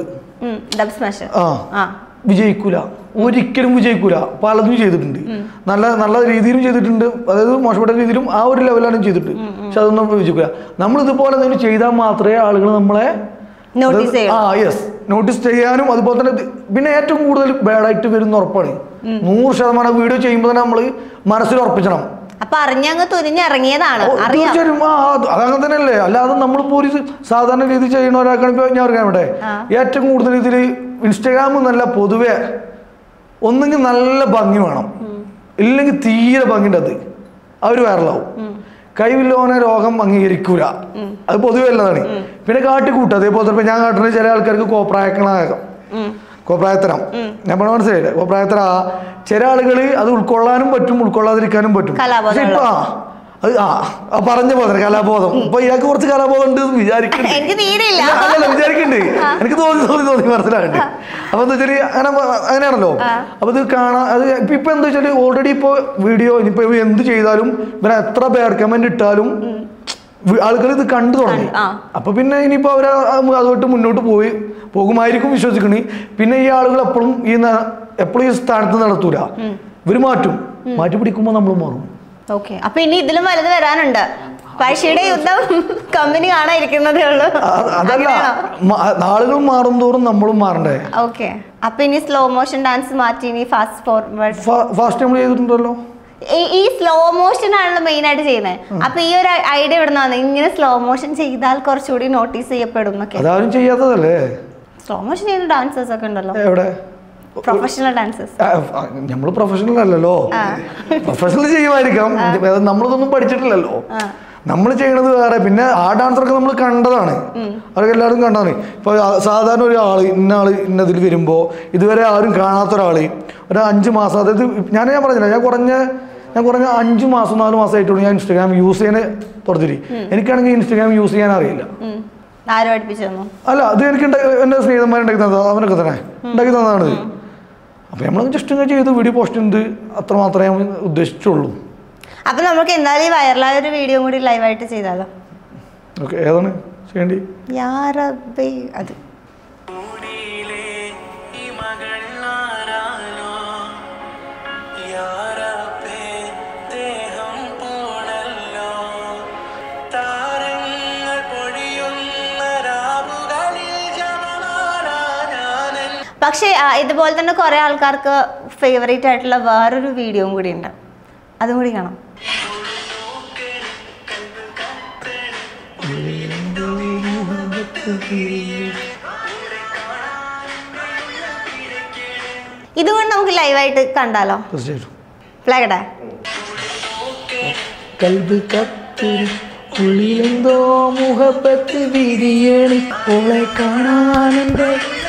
ആ വിജയിക്കൂല, ഒരിക്കലും വിജയിക്കൂല. പലതും ചെയ്തിട്ടുണ്ട്, നല്ല നല്ല രീതിയിലും ചെയ്തിട്ടുണ്ട്, അതായത് മോശപ്പെട്ട രീതിയിലും ആ ഒരു ലെവലാണ് ചെയ്തിട്ടുണ്ട്. പക്ഷെ അതൊന്നും വിജയിക്കൂല. നമ്മൾ ഇതുപോലെ തന്നെ ചെയ്താൽ മാത്രമേ ആളുകൾ നമ്മളെ ആ യെസ് നോട്ടീസ് ചെയ്യാനും അതുപോലെ തന്നെ. പിന്നെ ഏറ്റവും കൂടുതൽ ബാഡായിട്ട് വരുന്ന ഉറപ്പാണ്. നൂറ് ശതമാനം വീഡിയോ ചെയ്യുമ്പോൾ തന്നെ നമ്മൾ മനസ്സിൽ ഉറപ്പിക്കണം. തീർച്ചയായും അതങ്ങനെ തന്നെയല്ലേ. അല്ലാതെ നമ്മളിപ്പോ ഒരു സാധാരണ രീതി ചെയ്യുന്ന ഒരാൾക്കാണ്. ഇപ്പൊ ഞാൻ പറയാം, ഇവിടെ ഏറ്റവും കൂടുതൽ ഇതിൽ ഇൻസ്റ്റാഗ്രാം നല്ല പൊതുവെ ഒന്നെങ്കിൽ നല്ല ഭംഗി വേണം, ഇല്ലെങ്കിൽ തീരെ ഭംഗിൻ്റെ അത് അവർ വൈറലാവും. കൈവില്ലോനെ രോഗം അംഗീകരിക്കൂല, അത് പൊതുവെ ഉള്ളതാണ്. പിന്നെ കാട്ടിക്കൂട്ടുക അതേപോലെ തന്നെ ഞാൻ കാട്ടുന്ന ചില ആൾക്കാർക്ക് കോപ്രായക്കണാകാം, കോപ്രായത്തരം. ഞാൻ പറഞ്ഞ മനസ്സിലായില്ലേ, കോപ്രായത്തര. ചില ആളുകൾ അത് ഉൾക്കൊള്ളാനും പറ്റും ഉൾക്കൊള്ളാതിരിക്കാനും പറ്റും. പക്ഷെ ഇപ്പൊ അത് ആ പറഞ്ഞ പോലെ കലാബോധം. ഇപ്പൊ ഇയാൾക്ക് കുറച്ച് കലാബോധം ഉണ്ട് വിചാരിക്കുന്നുണ്ട്, അല്ലല്ല വിചാരിക്കുന്നുണ്ട്. എനിക്ക് തോന്നി തോന്നി തോന്നി മനസ്സിലാകുന്നുണ്ട്. അപ്പൊ എന്താ വെച്ചാല് അങ്ങനെ അങ്ങനെയാണല്ലോ. അപ്പൊ ഇത് കാണാൻ അത് ഇപ്പൊ ഇപ്പൊ എന്താ വെച്ചാല് ഓൾറെഡി ഇപ്പൊ വീഡിയോ ഇനിയിപ്പോ എന്ത് ചെയ്താലും പിന്നെ എത്ര ബാഡ് കമന്റ് ഇട്ടാലും ആളുകൾ ഇത് കണ്ടു തുടങ്ങി. അപ്പൊ പിന്നെ ഇനിയിപ്പോ അവര് അതുമായിട്ട് മുന്നോട്ട് പോയി പോകുമായിരിക്കും വിശ്വസിക്കണേ. പിന്നെ ഈ ആളുകൾ എപ്പോഴും ഈ എപ്പോഴും ഈ സ്ഥാനത്ത് നടത്തൂല, ഇവര് മാറ്റും. മാറ്റി പിടിക്കുമ്പോ നമ്മൾ മാറും. ഓക്കെ, അപ്പൊ ഇനി ഇതിലും വലുത് വരാനുണ്ട്. പഴശ്ശിയുടെ യുദ്ധം കമ്പനി കാണാതിരിക്കുന്നതേ ഉള്ളൂ. അതല്ല, ആളുകൾ മാറും തോറും നമ്മളും മാറണ്ടേ. ഓക്കെ, അപ്പൊ ഇനി സ്ലോ മോഷൻ ഡാൻസ് മാറ്റി ഇനി ഫാസ്റ്റ് ഫോർവേഡ് ഫാസ്റ്റ് നമ്മൾ ചെയ്തിട്ടുണ്ടല്ലോ. ഈ സ്ലോ മോഷൻ ആണല്ലോ മെയിൻ ആയിട്ട് ചെയ്യുന്നത്. അപ്പൊ ഈ ഒരു ഐഡിയ എവിടെ നിന്നാണ് ഇങ്ങനെ സ്ലോ മോഷൻ ചെയ്താൽ കുറച്ചുകൂടി നോട്ടീസ് ചെയ്യപ്പെടും എന്നൊക്കെ? അതാരും ചെയ്യാത്തതല്ലേ. സ്ലോ മോഷൻ ചെയ്യുന്ന ഡാൻസേഴ്സ് ഒക്കെ ഉണ്ടല്ലോ. എവിടെ? Professional dancers. നമ്മൾ പ്രൊഫഷണൽ അല്ലല്ലോ. പ്രൊഫഷണൽ ചെയ്യുമായിരിക്കാം, നമ്മളിതൊന്നും പഠിച്ചിട്ടില്ലല്ലോ. നമ്മൾ ചെയ്യണത് വേറെ. പിന്നെ ആ ഡാൻസറൊക്കെ നമ്മൾ കണ്ടതാണ്, അവർക്ക് എല്ലാവരും കണ്ടതാണ്. ഇപ്പൊ സാധാരണ ഒരാള് ഇന്ന ആള് ഇന്നതിൽ വരുമ്പോ ഇതുവരെ ആരും കാണാത്ത ഒരാള് ഒരു അഞ്ചു മാസം, അതായത് ഞാൻ ഞാൻ പറഞ്ഞില്ല, ഞാൻ കുറഞ്ഞ ഞാൻ കുറഞ്ഞ അഞ്ചു മാസം നാല് മാസമായിട്ടുള്ളൂ ഞാൻ ഇൻസ്റ്റാഗ്രാം യൂസ് ചെയ്യാൻ തുടർത്തിരി. എനിക്കാണെങ്കിൽ ഇൻസ്റ്റാഗ്രാം യൂസ് ചെയ്യാൻ അറിയില്ല. അല്ല, അത് എനിക്ക് എന്റെ സ്നേഹിതന്മാരുണ്ടാക്കി തന്നത്, അവനൊക്കെ തന്നെ ഉണ്ടാക്കി തന്നതാണ്. അപ്പൊ നമ്മൾ ജസ്റ്റ് ഇങ്ങനെ ചെയ്ത് വീഡിയോ പോസ്റ്റ് ചെയ്ത് അത്ര മാത്രമേ ഉദ്ദേശിച്ചുള്ളൂ. അപ്പൊ നമുക്ക് എന്തായാലും വൈറലായ ഒരു വീഡിയോ കൂടി ലൈവായിട്ട് ചെയ്താലോ? ഓക്കെ, ഏതാണ് ചെയ്യേണ്ടി? യാ റബ്ബേ, അത് പക്ഷേ ഇതുപോലെ തന്നെ കുറെ ആൾക്കാർക്ക് ഫേവറേറ്റ് ആയിട്ടുള്ള വേറൊരു വീഡിയോയും കൂടി ഉണ്ട്, അതും കൂടി കാണാം. ഇതുകൊണ്ട് നമുക്ക് ലൈവായിട്ട് കണ്ടാലോ? ഫ്ലാഗഡാ ഉള്ളിലെന്തോ മുഹബത്ത് വിരിയണി ഓളെ കാണാനുണ്ട്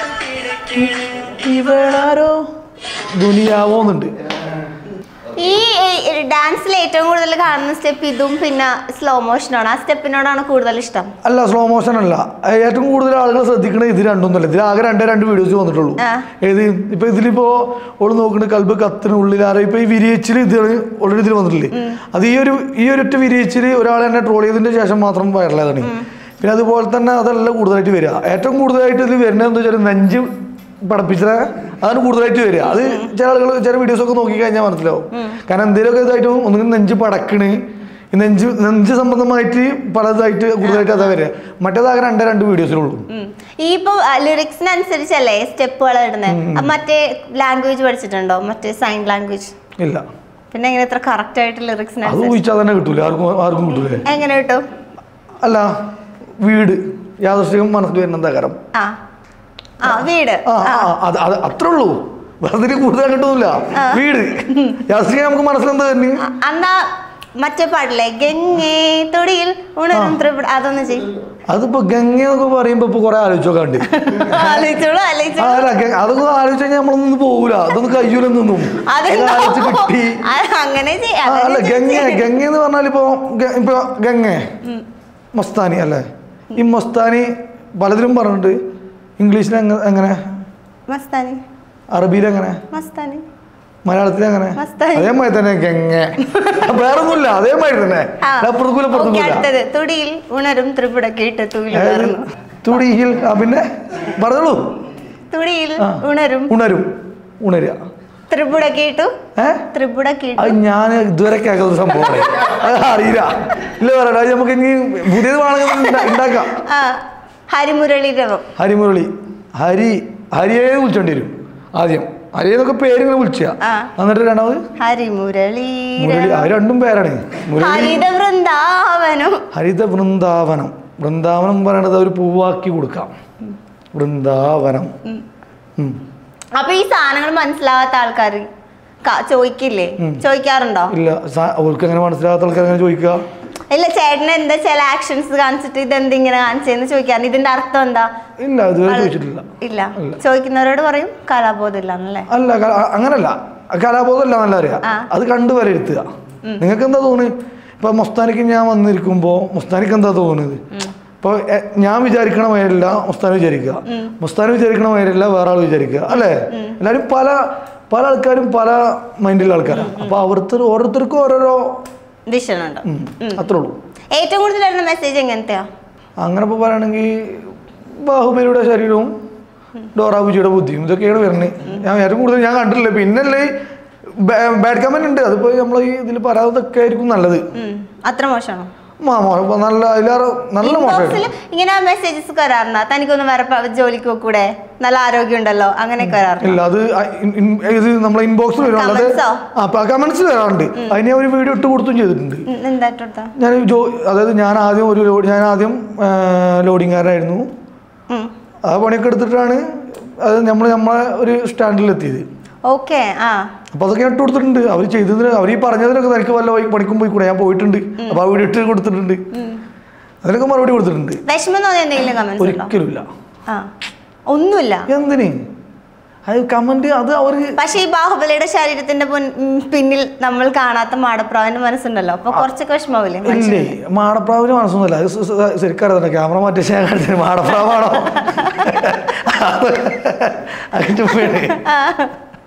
ഇവളാരോ ദുനിയാവോന്നുണ്ട്. ഈ ഡാൻസിൽ ഏറ്റവും കൂടുതൽ കാണുന്ന സ്റ്റെപ്പ് ഇതും പിന്നെ സ്ലോ മോഷനാണ്. ആ സ്റ്റെപ്പിനോടാണ് കൂടുതൽ ഇഷ്ടം? അല്ല, സ്ലോ മോഷൻ അല്ല. ഏറ്റവും കൂടുതൽ ആളുകൾ ശ്രദ്ധിക്കണത് ഇത് രണ്ടൊന്നുമല്ല. ഇതിൽ ആകെ രണ്ടേ രണ്ട് വീഡിയോസ് വന്നിട്ടുള്ളൂ. ഏത് ഇപ്പൊ ഇതിലിപ്പോ ഓള് നോക്കണ കൽബ് കത്തിന് ഉള്ളിലാരോ ഇപ്പൊ ഈ വിരിയച്ചിൽ ഇതാണ് ഓൾറെഡി ഇതിൽ വന്നിട്ടില്ലേ. അത് ഈ ഒരു ഈ ഒരൊറ്റ വിരിയച്ചിൽ ഒരാൾ എന്നെ ട്രോൾ ചെയ്തതിന്റെ ശേഷം മാത്രം വൈറലായതാണ്. പിന്നെ അതുപോലെ തന്നെ അതല്ല കൂടുതലായിട്ട് വരിക. ഏറ്റവും കൂടുതലായിട്ട് ഇതിൽ വരുന്നത് എന്താ വെച്ചാൽ നെഞ്ച് പടപ്പിച്ച അതാണ് കൂടുതലായിട്ട് വരിക. അത് ചില ആളുകൾ ചില വീഡിയോസ് ഒക്കെ നോക്കി കഴിഞ്ഞാൽ മനസ്സിലാവും. കാരണം എന്തെങ്കിലുമൊക്കെ ഇതായിട്ടും ഒന്നുകിൽ നെഞ്ച് പടക്കണ്, നെഞ്ച് നെഞ്ച് സംബന്ധമായിട്ട് പലതായിട്ട് കൂടുതലായിട്ട് അതാ വരിക. മറ്റേതാകെ രണ്ടേ രണ്ട് വീഡിയോസിലുള്ളൂ. ഈ ഇപ്പൊ ലിറിക്സിനനുസരിച്ചല്ലേ സ്റ്റെപ്പുകൾ ഇടുന്നത്? മറ്റേ ലാംഗ്വേജ് പഠിച്ചിട്ടുണ്ടോ? മറ്റേ സൈൻ ലാംഗ്വേജ്? ഇല്ല. പിന്നെ എങ്ങനെ ഇത്ര കറക്റ്റ് ആയിട്ട് ലിറിക്സിന് അത് ഊഹിച്ചാൽ തന്നെ കിട്ടൂല, ആർക്കും ആർക്കും കിട്ടൂലേ? എങ്ങനെ കിട്ടും? അല്ല, വീട് യാദൃശ്ചികം മനസ്സിൽ വരുന്ന എന്താ കാരണം? വീട് അത്രേ ഉള്ളൂ, വെറുതെ കൂടുതൽ കിട്ടുന്നില്ല. വീട് യാദൃശ്ചികം നമുക്ക് മനസ്സിലെന്താ തന്നെ. അന്നാ മറ്റേ പാടില്ലേ ഗംഗേ തൊടിയിൽ ഉണരും ത്രിപുര, അതൊന്ന് ചെയ്യും. അതിപ്പോ ഗംഗ എന്നൊക്കെ പറയുമ്പോ ഇപ്പൊ കൊറേ ആലോചിച്ചോക്കാണ്ട് അതൊക്കെ ആലോചിച്ച് കഴിഞ്ഞാൽ നമ്മളൊന്നും പോകൂല, അതൊന്നും കയ്യൂലൊന്നും ആലോചിച്ച് കിട്ടി. അല്ല, ഗംഗ ഗംഗ എന്ന് പറഞ്ഞാൽ ഇപ്പൊ ഇപ്പൊ ഗംഗ മസ്താനി അല്ലേ? ഈ മസ്താനി പലതിലും പറഞ്ഞിട്ട് ഇംഗ്ലീഷിൽ എങ്ങനെ, അറബിയിൽ എങ്ങനെ, മലയാളത്തിൽ എങ്ങനെ, അതേമാതിരി തന്നെ ഗംഗ, വേറൊന്നുമില്ല, അതേമാതിരി തന്നെ. തുടിയിൽ ഉണരും ത്രിപുര കേട്ട് തുടിയിൽ പിന്നെ പറഞ്ഞോളൂ. തുടിയിൽ ഉണരും ഉണരും ഉണരുക ത്രിപുര കേട്ടു ത്രിപുര കേട്ടു. അത് ഞാൻ ഇതുവരെ കേൾക്കുന്ന സംഭവമാണ്, അത് അറിയില്ല. ഇല്ല പറയട്ടെ, അത് നമുക്ക് ഇനി പുതിയത് വേണമെങ്കിൽ ഉണ്ടാക്കാം. ഹരിമുരളീരവം, ഹരിമുരളി, ഹരി ഹരിയെ വിളിച്ചോണ്ടി വരും ആദ്യം. ഹരിയെന്നൊക്കെ പേരിങ്ങനെ വിളിച്ച, എന്നിട്ട് രണ്ടാമത് ഹരിമുരളി. അത് രണ്ടും പേരാണ്. ഹരിത വൃന്ദാവനം. ഹരിത വൃന്ദാവനം. വൃന്ദാവനം പറയണത് ഒരു പൂവാക്കി കൊടുക്കാം. വൃന്ദാവനം. അപ്പൊ ഈ സാധനങ്ങൾ മനസ്സിലാവാത്ത ആൾക്കാർ ചോദിക്കില്ലേ? ചോദിക്കാറുണ്ടോ? ഇല്ല, അവർക്ക് എങ്ങനെ മനസ്സിലാവാത്ത ആൾക്കാർ എങ്ങനെ ചോദിക്കുക? ഇല്ല, ചേട്ടന് എന്താ ചില ആക്ഷൻസ് കാണിച്ചിട്ട് ഇതെന്തിങ്ങനെ കാണിച്ചെന്ന് ചോദിക്കാറുണ്ട്. ഇതിന്റെ അർത്ഥം എന്താ? ഇല്ല, ഇതുവരെ ചോദിച്ചിട്ടില്ല. ഇല്ല, ചോദിക്കുന്നവരോട് പറയും കലാബോധം ഇല്ല എന്നല്ലേ? അല്ല, അങ്ങനല്ല, കലാബോധം ഇല്ല എന്നല്ല അറിയാം. അത് കണ്ടു വിലയിരുത്തുക. നിങ്ങൾക്ക് എന്താ തോന്നുന്നത്? ഇപ്പൊ മുസ്താനിക്ക് ഞാൻ വന്നിരിക്കുമ്പോ മുസ്താനിക്ക് എന്താ തോന്നുന്നത്? ഇപ്പൊ ഞാൻ വിചാരിക്കണ മാതിരില്ല മുസ്താൻ വിചാരിക്കുക, മുസ്താൻ വിചാരിക്കണ മാതിരില്ല വേറെ ആൾ വിചാരിക്കുക, അല്ലേ? എല്ലാവരും പല പല ആൾക്കാരും പല മൈൻഡിലുള്ള ആൾക്കാരാണ്. അപ്പൊ അവിടുത്തെ ഓരോരുത്തർക്കും ഓരോരോ വിഷനുണ്ട്, അത്രേ ഉള്ളൂ. ഏറ്റവും കൂടുതൽ വരുന്ന മെസ്സേജ് എങ്ങനത്തെയാ? അങ്ങനെ ഇപ്പൊ പറയുകയാണെങ്കിൽ ബാഹുബലിയുടെ ശരീരവും ഡോറാബുജിയുടെ ബുദ്ധിയും ഇതൊക്കെയാണ് വരുന്നത്. ഞാൻ ഏറ്റവും കൂടുതൽ ഞാൻ കണ്ടിട്ടില്ല. പിന്നല്ലേ ബാഡ് കമന്റ് ഉണ്ട്, അതിപ്പോ നമ്മൾ ഈ ഇതിൽ പറയാതൊക്കെ ആയിരിക്കും നല്ലത്. അത്ര മോശമാണോ? നല്ല അതിലേറെ നല്ല മോശമായിട്ട് ഇങ്ങനെ മെസ്സേജസ് വരാറുണ്ടോ? തനിക്കൊന്നും വേറെ ജോലിക്ക് പോകൂടെ, നല്ല ആരോഗ്യം ഉണ്ടല്ലോ, അങ്ങനെയൊക്കെ വരാറുണ്ട്? ഇല്ല, അത് ഇത് നമ്മളെ ഇൻബോക്സിൽ വരുന്നുള്ളത് കമന്റ്സ് വരാറുണ്ട്. അതിന് ഒരു വീഡിയോ ഇട്ട് കൊടുത്തും ചെയ്തിട്ടുണ്ട്. ഞാൻ ജോ അതായത് ഞാൻ ആദ്യം ഒരു ഞാൻ ആദ്യം ലോഡിങ്ങുകാരനായിരുന്നു. ആ പണിയൊക്കെ എടുത്തിട്ടാണ് അത് നമ്മൾ നമ്മളെ ഒരു സ്റ്റാൻഡിലെത്തിയത്. ഓക്കെ. അപ്പൊ അതൊക്കെ ഇട്ട് കൊടുത്തിട്ടുണ്ട്. അവർ ചെയ്തതിന് അവർ ഈ പറഞ്ഞതിനൊക്കെ തനിക്ക് വല്ല പണിക്കും പോയി കൂടെ ഞാൻ പോയിട്ടുണ്ട്. അപ്പൊ ആ വീഡിയോ ഇട്ട് കൊടുത്തിട്ടുണ്ട്, അതിനൊക്കെ മറുപടി കൊടുത്തിട്ടുണ്ട്. ഒരിക്കലും ഇല്ല, ഒന്നുമില്ല. എന്തിന് അത് കമന്റ്? അത് അവര് പക്ഷെ ഈ ബാഹുബലിയുടെ ശരീരത്തിന്റെ പിന്നിൽ നമ്മൾ കാണാത്ത മാടപ്രാവിന്റെ മനസ്സുണ്ടല്ലോ, അപ്പൊ കുറച്ചൊക്കെ വിഷമാവില്ലേ? ഇല്ലേ, മാടപ്രാവിന്റെ മനസ്സൊന്നുമല്ല. അത് ശരിക്കറിയാം, ക്യാമറ മാറ്റി മാടപ്രാവാണോ?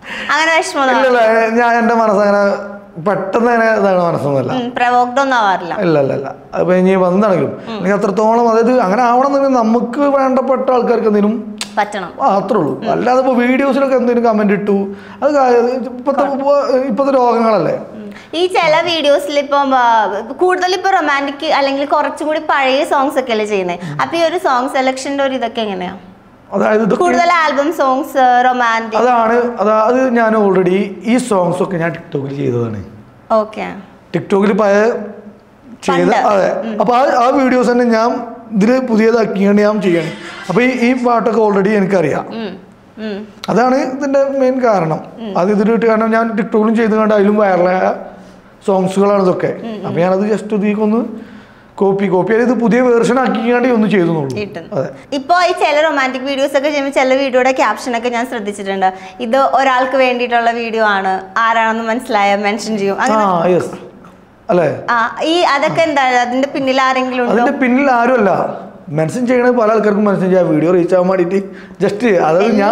അങ്ങനെ വിഷമം ഇല്ലല്ല, ഞാൻ എൻ്റെ മനസ്സങ്ങനെ പെട്ടെന്ന് തന്നെ ഇതാണ് മനസ്സൊന്നുമല്ല, പ്രവോക്ഡൊന്നും ആവാറില്ല. ഇല്ല ഇല്ല ഇല്ല. അപ്പൊ ഇനി വന്നാണെങ്കിലും എനിക്ക് അത്രത്തോളം അതായത് അങ്ങനെ ആവണമെന്നെങ്കിൽ നമുക്ക് വേണ്ടപ്പെട്ട ആൾക്കാർക്ക് എന്തെങ്കിലും പറ്റണം, അത്രേ ഉള്ളൂ. അല്ലാതെ ഇപ്പൊ വീഡിയോസിലൊക്കെ എന്തെങ്കിലും കമന്റ് ഇട്ടു, അത് ഇപ്പത്തെ ഇപ്പത്തെ രോഗങ്ങളല്ലേ. ഈ ചില വീഡിയോസിൽ ഇപ്പം കൂടുതൽ ഇപ്പൊ റൊമാൻറ്റിക് അല്ലെങ്കിൽ കുറച്ചുകൂടി പഴയ സോങ്സ് ഒക്കെ അല്ലേ ചെയ്യുന്നത്. അപ്പൊ ഈ ഒരു സോങ് സെലക്ഷന്റെ ഒരു ഇതൊക്കെ എങ്ങനെയാ? അതായത് കൂടുതൽ ആൽബം സോങ്സ് റൊമാൻറ്റിക് അതാണ്. അതായത് ഞാൻ ഓൾറെഡി ഈ സോങ്സ് ഒക്കെ ഞാൻ ടിക്ടോക്കിൽ ചെയ്തതാണ്. ഓക്കെ, ടിക്ടോക്കിൽ പഴയ ചെയ്ത അതെ. അപ്പൊ ആ ആ വീഡിയോസ് തന്നെ ഞാൻ ഇതില് പുതിയതാക്കിയാണ് ഞാൻ ചെയ്യണം. അപ്പൊ ഈ ഈ പാട്ടൊക്കെ ഓൾറെഡി എനിക്കറിയാം. അതാണ് ഇതിന്റെ മെയിൻ കാരണം. അത് ഇതിലിട്ട് കാരണം ഞാൻ ടിക്ടോക്കിലും ചെയ്ത് കണ്ട് അതിലും വൈറലായ സോങ്സുകളാണ് ഇതൊക്കെ. അപ്പൊ ഞാനത് ജസ്റ്റ് ഇതിക്കൊന്ന് കോപ്പി കോപ്പി ഇത് പുതിയ വേർഷൻ ആക്കിയാണ്ട് ഒന്ന് ചെയ്തു. ഇപ്പൊ ഈ ചില റൊമാൻറ്റിക് വീഡിയോസ് ഒക്കെ ചെയ്യുമ്പോൾ ചില വീഡിയോയുടെ ക്യാപ്ഷൻ ഒക്കെ ഞാൻ ശ്രദ്ധിച്ചിട്ടുണ്ട്, ഇത് ഒരാൾക്ക് വേണ്ടിയിട്ടുള്ള വീഡിയോ ആണ്, ആരാണെന്ന് മനസ്സിലായ മെൻഷൻ ചെയ്യും അല്ലേ? ഈ അതൊക്കെ എന്താ അതിന്റെ പിന്നിൽ ആരെങ്കിലും ഉണ്ടോ? അതിന്റെ പിന്നിൽ ആരുമല്ല, മെൻഷൻ ചെയ്യണത് പല ആൾക്കാർക്കും മെൻഷൻ ചെയ്യാം, വീഡിയോ റീച്ച് ആവാൻ വേണ്ടിട്ട് ജസ്റ്റ് അതായത് ഞാൻ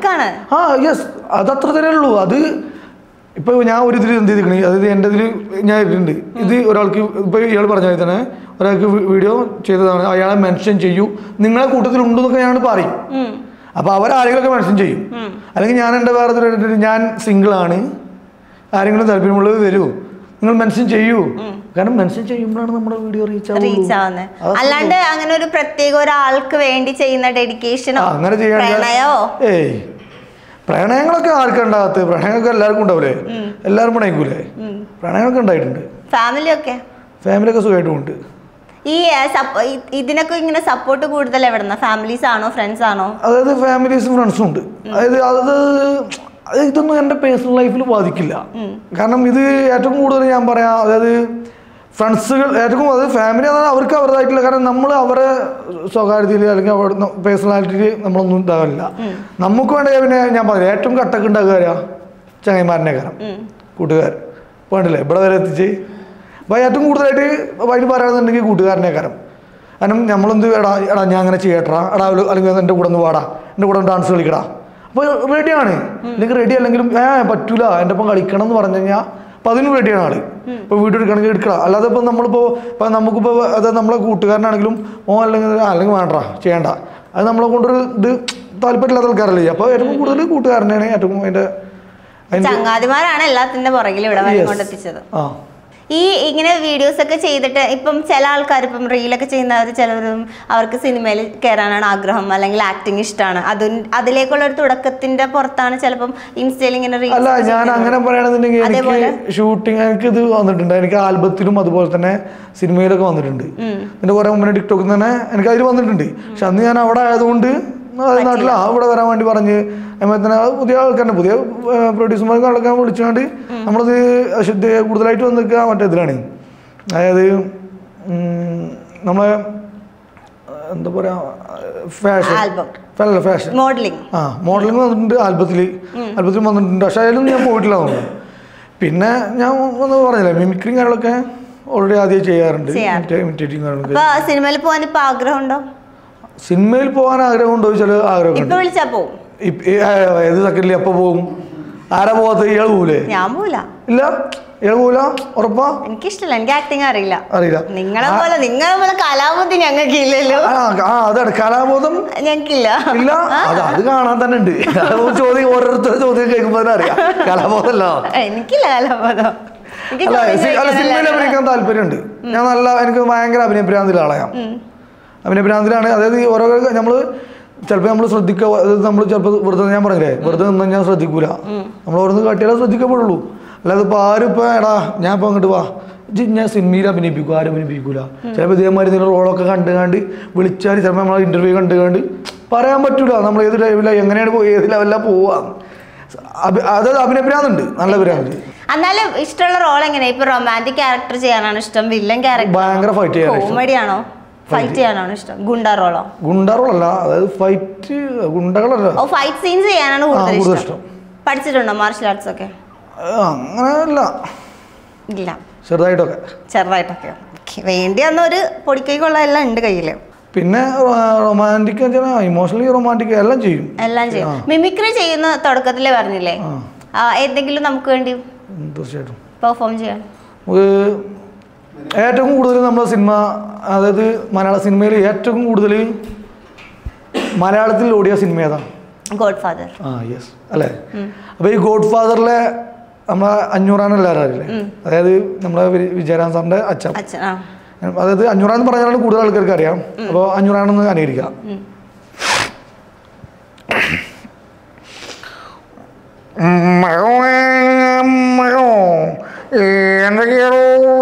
ആ യെസ് അതത്ര തന്നെ ഉള്ളൂ. അത് ഇപ്പൊ ഞാൻ ഒരു ഇതിൽ എന്ത് ചെയ്തിരിക്കണേ, അതായത് എൻ്റെ ഇതിൽ ഞാൻ ഇട്ടിട്ടുണ്ട്, ഇത് ഒരാൾക്ക് ഇപ്പൊ ഇയാൾ പറഞ്ഞ തന്നെ ഒരാൾക്ക് വീഡിയോ ചെയ്തതാണ്, അയാളെ മെൻഷൻ ചെയ്യൂ, നിങ്ങളെ കൂട്ടത്തിൽ ഉണ്ടെന്നൊക്കെ ഞാൻ പറയും. അപ്പൊ അവരാരെങ്കിലുമൊക്കെ മെൻഷൻ ചെയ്യും. അല്ലെങ്കിൽ ഞാൻ എൻ്റെ വേറെ ഞാൻ സിംഗിൾ ആണ്, ആരെങ്കിലും താല്പര്യമുള്ളത് വരൂ, നിങ്ങൾ മെൻഷൻ ചെയ്യൂ. കാരണം മെൻഷൻ ചെയ്യുമ്പോഴാണ് നമ്മുടെ വീഡിയോ റീച്ച് ആവുന്നത്. അല്ലാണ്ട് അങ്ങനെ ഒരു പ്രത്യേക ഒരാൾക്ക് വേണ്ടി ചെയ്യുന്ന ഡെഡിക്കേഷനോ അങ്ങനെ ചെയ്യാനോ ഏയ് പ്രണയങ്ങളൊക്കെ ആർക്കുണ്ടാകത്ത്? പ്രണയമൊക്കെ എല്ലാവർക്കും ഉണ്ടാവില്ലേ? എല്ലാവരും പ്രണയിക്കൂലേ? പ്രണയമൊക്കെ ഉണ്ടായിട്ടുണ്ട്. ഫാമിലി ഒക്കെ ഫാമിലി ഒക്കെ സുഖമായിട്ടുണ്ട്. ഈ ഇതിനൊക്കെ ഇങ്ങനെ സപ്പോർട്ട് കൂടുതൽ എവിടുന്ന? ഫാമിലീസ് ആണോ ഫ്രണ്ട്സ് ആണോ? അതായത് ഫാമിലീസും ഫ്രണ്ട്സും ഉണ്ട്. അതായത് അത് ഇതൊന്നും എൻ്റെ പേഴ്സണൽ ലൈഫിൽ ബാധിക്കില്ല. കാരണം ഇത് ഏറ്റവും കൂടുതൽ ഞാൻ പറയാം, അതായത് ഫ്രണ്ട്സുകൾ ഏറ്റവും അതായത് ഫാമിലി എന്നാൽ അവർക്ക് അവരുടേതായിട്ടില്ല. കാരണം നമ്മൾ അവരെ സ്വകാര്യതയിൽ അല്ലെങ്കിൽ അവരുടെ പേഴ്സണാലിറ്റിയിൽ നമ്മളൊന്നും ഉണ്ടാവില്ല. നമുക്ക് വേണ്ട പിന്നെ ഞാൻ പറയാം ഏറ്റവും കട്ടൊക്കെ ഉണ്ടാകുക ചങ്ങന്മാരനെ കാരണം കൂട്ടുകാർ വേണ്ടില്ലേ ഇവിടെ വരെ എത്തിച്ച്. അപ്പോൾ ഏറ്റവും കൂടുതലായിട്ട് അതിന് പറയുകയാണെന്നുണ്ടെങ്കിൽ കൂട്ടുകാരനെ കാരണം. കാരണം നമ്മളെന്ത് എടാ എടാ ഞാൻ അങ്ങനെ ചെയ്യട്ടാ, എടാ അല്ലെങ്കിൽ എൻ്റെ കൂടെ ഒന്ന് വാടാ, എൻ്റെ കൂടെ ഡാൻസ് കളിക്കടാ, അപ്പോൾ റെഡിയാണ്. അല്ലെങ്കിൽ റെഡി അല്ലെങ്കിലും ഏ പറ്റൂല എൻ്റെ ഒപ്പം കളിക്കണം എന്ന് പറഞ്ഞു കഴിഞ്ഞാൽ അപ്പം അതിനും റെഡിയാണ് ആള്. ഇപ്പോൾ വീഡിയോ എടുക്കണമെങ്കിൽ എടുക്കണം. അല്ലാതെ ഇപ്പം നമ്മളിപ്പോൾ ഇപ്പം നമുക്കിപ്പോൾ അതായത് നമ്മളെ കൂട്ടുകാരനാണെങ്കിലും ഓ അല്ലെങ്കിൽ അല്ലെങ്കിൽ വേണ്ട ചെയ്യണ്ട, അത് നമ്മളെ കൊണ്ടൊരു ഇത് താല്പര്യമില്ലാത്ത ആൾക്കാരല്ലേ. അപ്പോൾ ഏറ്റവും കൂടുതൽ കൂട്ടുകാരനെയാണ് ഏറ്റവും അതിൻ്റെ ചങ്ങാതിമാരാണ് എല്ലാത്തിന്റെ പുറകിൽ ഇവിടെ കൊണ്ടെത്തിച്ചത്. ഈ ഇങ്ങനെ വീഡിയോസ് ഒക്കെ ചെയ്തിട്ട് ഇപ്പം ചില ആൾക്കാർ ഇപ്പം റീലൊക്കെ ചെയ്യുന്നവർ ചിലവരും അവർക്ക് സിനിമയിൽ കയറാനാണ് ആഗ്രഹം, അല്ലെങ്കിൽ ആക്ടിങ് ഇഷ്ടമാണ്, അത് അതിലേക്കുള്ള ഒരു തുടക്കത്തിന്റെ പുറത്താണ് ചിലപ്പം ഇൻസ്റ്റയിൽ ഇങ്ങനെ റീൽസ്. അല്ല ഞാൻ അങ്ങനെ പറയുകയാണെന്നുണ്ടെങ്കിൽ എനിക്ക് ഷൂട്ടിങ് എനിക്ക് ഇത് വന്നിട്ടുണ്ട്, എനിക്ക് ആൽബത്തിലും അതുപോലെ തന്നെ സിനിമയിലൊക്കെ വന്നിട്ടുണ്ട്. എൻ്റെ കുറെ മുന്നേ ടിക്ടോക്കിൽ തന്നെ എനിക്ക് അതിൽ വന്നിട്ടുണ്ട്. പക്ഷെ അന്ന് ഞാൻ അവിടെ ആയതുകൊണ്ട് നാട്ടിൽ ആ ഇവിടെ വരാൻ വേണ്ടി പറഞ്ഞ് അതുപോലെ തന്നെ പുതിയ ആൾക്കാരുടെ പുതിയ പ്രൊഡ്യൂസർമാർക്ക് ആൾക്കാർ വിളിച്ചുകൊണ്ട് നമ്മളത് ശുദ്ധ കൂടുതലായിട്ട് വന്നിരിക്കുക മറ്റേ ഇതിലാണ്. അതായത് നമ്മളെ എന്താ പറയാ ഫാഷൻ അല്ല ഫാഷൻ മോഡലിംഗ് ആ മോഡലിംഗ് വന്നിട്ടുണ്ട്, ആൽബത്തിൽ ആൽബത്തിൽ വന്നിട്ടുണ്ട്. പക്ഷെ അതിലും ഞാൻ പോയിട്ടില്ല തോന്നുന്നു. പിന്നെ ഞാൻ ഒന്ന് പറഞ്ഞില്ലേ മിമിക്രിയും കാര്യങ്ങളൊക്കെ ഓൾറെഡി ആദ്യം ചെയ്യാറുണ്ട്. ഇമിറ്റേറ്റിംഗ് കാര്യങ്ങളൊക്കെ. സിനിമയിൽ പോകാൻ ഇപ്പൊ ആഗ്രഹമുണ്ടോ? സിനിമയിൽ പോകാൻ ആഗ്രഹമുണ്ടോ ചോദിച്ചാൽ ആഗ്രഹം ഏത് സെക്കൻഡിൽ എപ്പോ പോകും? ആരാ പോകാത്ത? ഇയാൾ പോകൂലേ? ഞാൻ പോവില്ല. ഇല്ല ഇയാൾ പോവില്ല ഉറപ്പാ? എനിക്കിഷ്ടല്ല, എനിക്ക് ആക്ടിങ് അറിയില്ല. അറിയില്ല. നിങ്ങളെ പോലെ നിങ്ങളെ പോലെ കലാബോധം ഞങ്ങൾക്ക് ഇല്ലല്ലോ. ആ അതാണ് കലാബോധം ഞങ്ങൾക്കില്ല. ഇല്ല അത് അത് കാണാൻ തന്നെ ഉണ്ട്. ചോദ്യം ഓരോരുത്തരുടെ ചോദ്യം കേൾക്കുമ്പോ തന്നെ അറിയാം കലാബോധമല്ലോ. എനിക്കില്ല കലാബോധം. അല്ല സിനിമയിൽ അഭിനയിക്കാൻ താല്പര്യമുണ്ട്. ഞാൻ നല്ല എനിക്ക് ഭയങ്കര അഭിനയഭ്രാന്തിയുള്ള ആളാണ്. അഭിനയഭ്രാന്തിലാണ്. അതായത് ഓരോ നമ്മൾ ചിലപ്പോൾ നമ്മൾ ശ്രദ്ധിക്കുക, അതായത് നമ്മൾ ചിലപ്പോൾ വെറുതെ ഞാൻ പറഞ്ഞില്ലേ വെറുതെ നിന്ന് ഞാൻ ശ്രദ്ധിക്കൂല, നമ്മൾ ഓരോന്ന് കാട്ടിയാലേ ശ്രദ്ധിക്കപ്പെടുള്ളൂ. അല്ലാതെ ഇപ്പോൾ ആരും ഇപ്പോൾ എടാ ഞാൻ ഇപ്പോൾ അങ്ങോട്ട് വാ ഞാൻ സിനിമയിൽ അഭിനയിപ്പിക്കും, ആരും അഭിനയിപ്പിക്കൂല. ചിലപ്പോൾ ഇതേമാതിരി ഇതിൻ്റെ റോളൊക്കെ കണ്ട് കണ്ട് വിളിച്ചാൽ ചിലപ്പോൾ നമ്മൾ ഇൻ്റർവ്യൂ കണ്ട് കണ്ട് പറയാൻ പറ്റൂല നമ്മൾ ഏത് ലെവലിലാണ് എങ്ങനെയാണ് പോയി ഏത് ലെവലിലാണ് പോവുക. അതായത് അഭിനയഭ്രാന്തുണ്ട്, നല്ല ഭ്രാന്ത്. എന്നാലും ഇഷ്ടമുള്ള റോൾ എങ്ങനെയാ? ഇപ്പൊ റൊമാൻറ്റിക് ക്യാരക്ടർ ചെയ്യാനാണ് ഇഷ്ടം, വില്ലൻ ക്യാരക്ടർ, ഭയങ്കര ഫൈറ്റ് ചെയ്യാൻ, കോമഡി ആണോ, ഫൈറ്റ് ചെയ്യാനാണോ ഇഷ്ടം? ഗുണ്ടാ റോളോ? ഗുണ്ടാ റോളല്ല, അതായത് ഫൈറ്റ് ഗുണ്ടകളല്ല. ഓ ഫൈറ്റ് സീൻസ് ചെയ്യാനാണ് കൂടുതൽ ഇഷ്ടം. പഠിച്ചിട്ടുണ്ടോ മാർഷൽ ആർട്സ് ഒക്കെ? അങ്ങനെയല്ല, ഇല്ല ചെറുതായിട്ടൊക്കെ ചെറുതായിട്ടൊക്കെ വേണ്ടി വന്ന ഒരു പൊടിക്കൈക്കുള്ള എല്ലാം ഉണ്ട് കയ്യില്. പിന്നെ റൊമാൻറ്റിക് ഇമോഷണലി റൊമാൻറ്റിക് എല്ലാം ചെയ്യും, എല്ലാം ചെയ്യും. മിമിക്രി ചെയ്യുന്ന തുടക്കത്തിലേ പറഞ്ഞില്ലേ, ഏതെങ്കിലും നമുക്ക് വേണ്ടി തീർച്ചയായിട്ടും പെർഫോം ചെയ്യാൻ? നമുക്ക് ഏറ്റവും കൂടുതൽ നമ്മുടെ സിനിമ, അതായത് മലയാള സിനിമയിൽ ഏറ്റവും കൂടുതൽ മലയാളത്തിൽ ഓടിയ സിനിമ ഏതാണ്? God father. ആ യെസ് അല്ലേ. അപ്പോൾ ഈ ഗോഡ് ഫാദറിലെ നമ്മളെ അഞ്ഞൂറാൻ എല്ലാവരും അറിയില്ലേ, അതായത് നമ്മളെ വിജയരാം സാറിൻ്റെ അച്ഛൻ. അതായത് അഞ്ഞൂറാന്ന് പറഞ്ഞാലാണ് കൂടുതൽ ആൾക്കാർക്ക് അറിയാം. അപ്പോൾ അഞ്ഞൂറാണെന്ന് അനുകരിക്കാം. എന്തൊക്കെയാണോ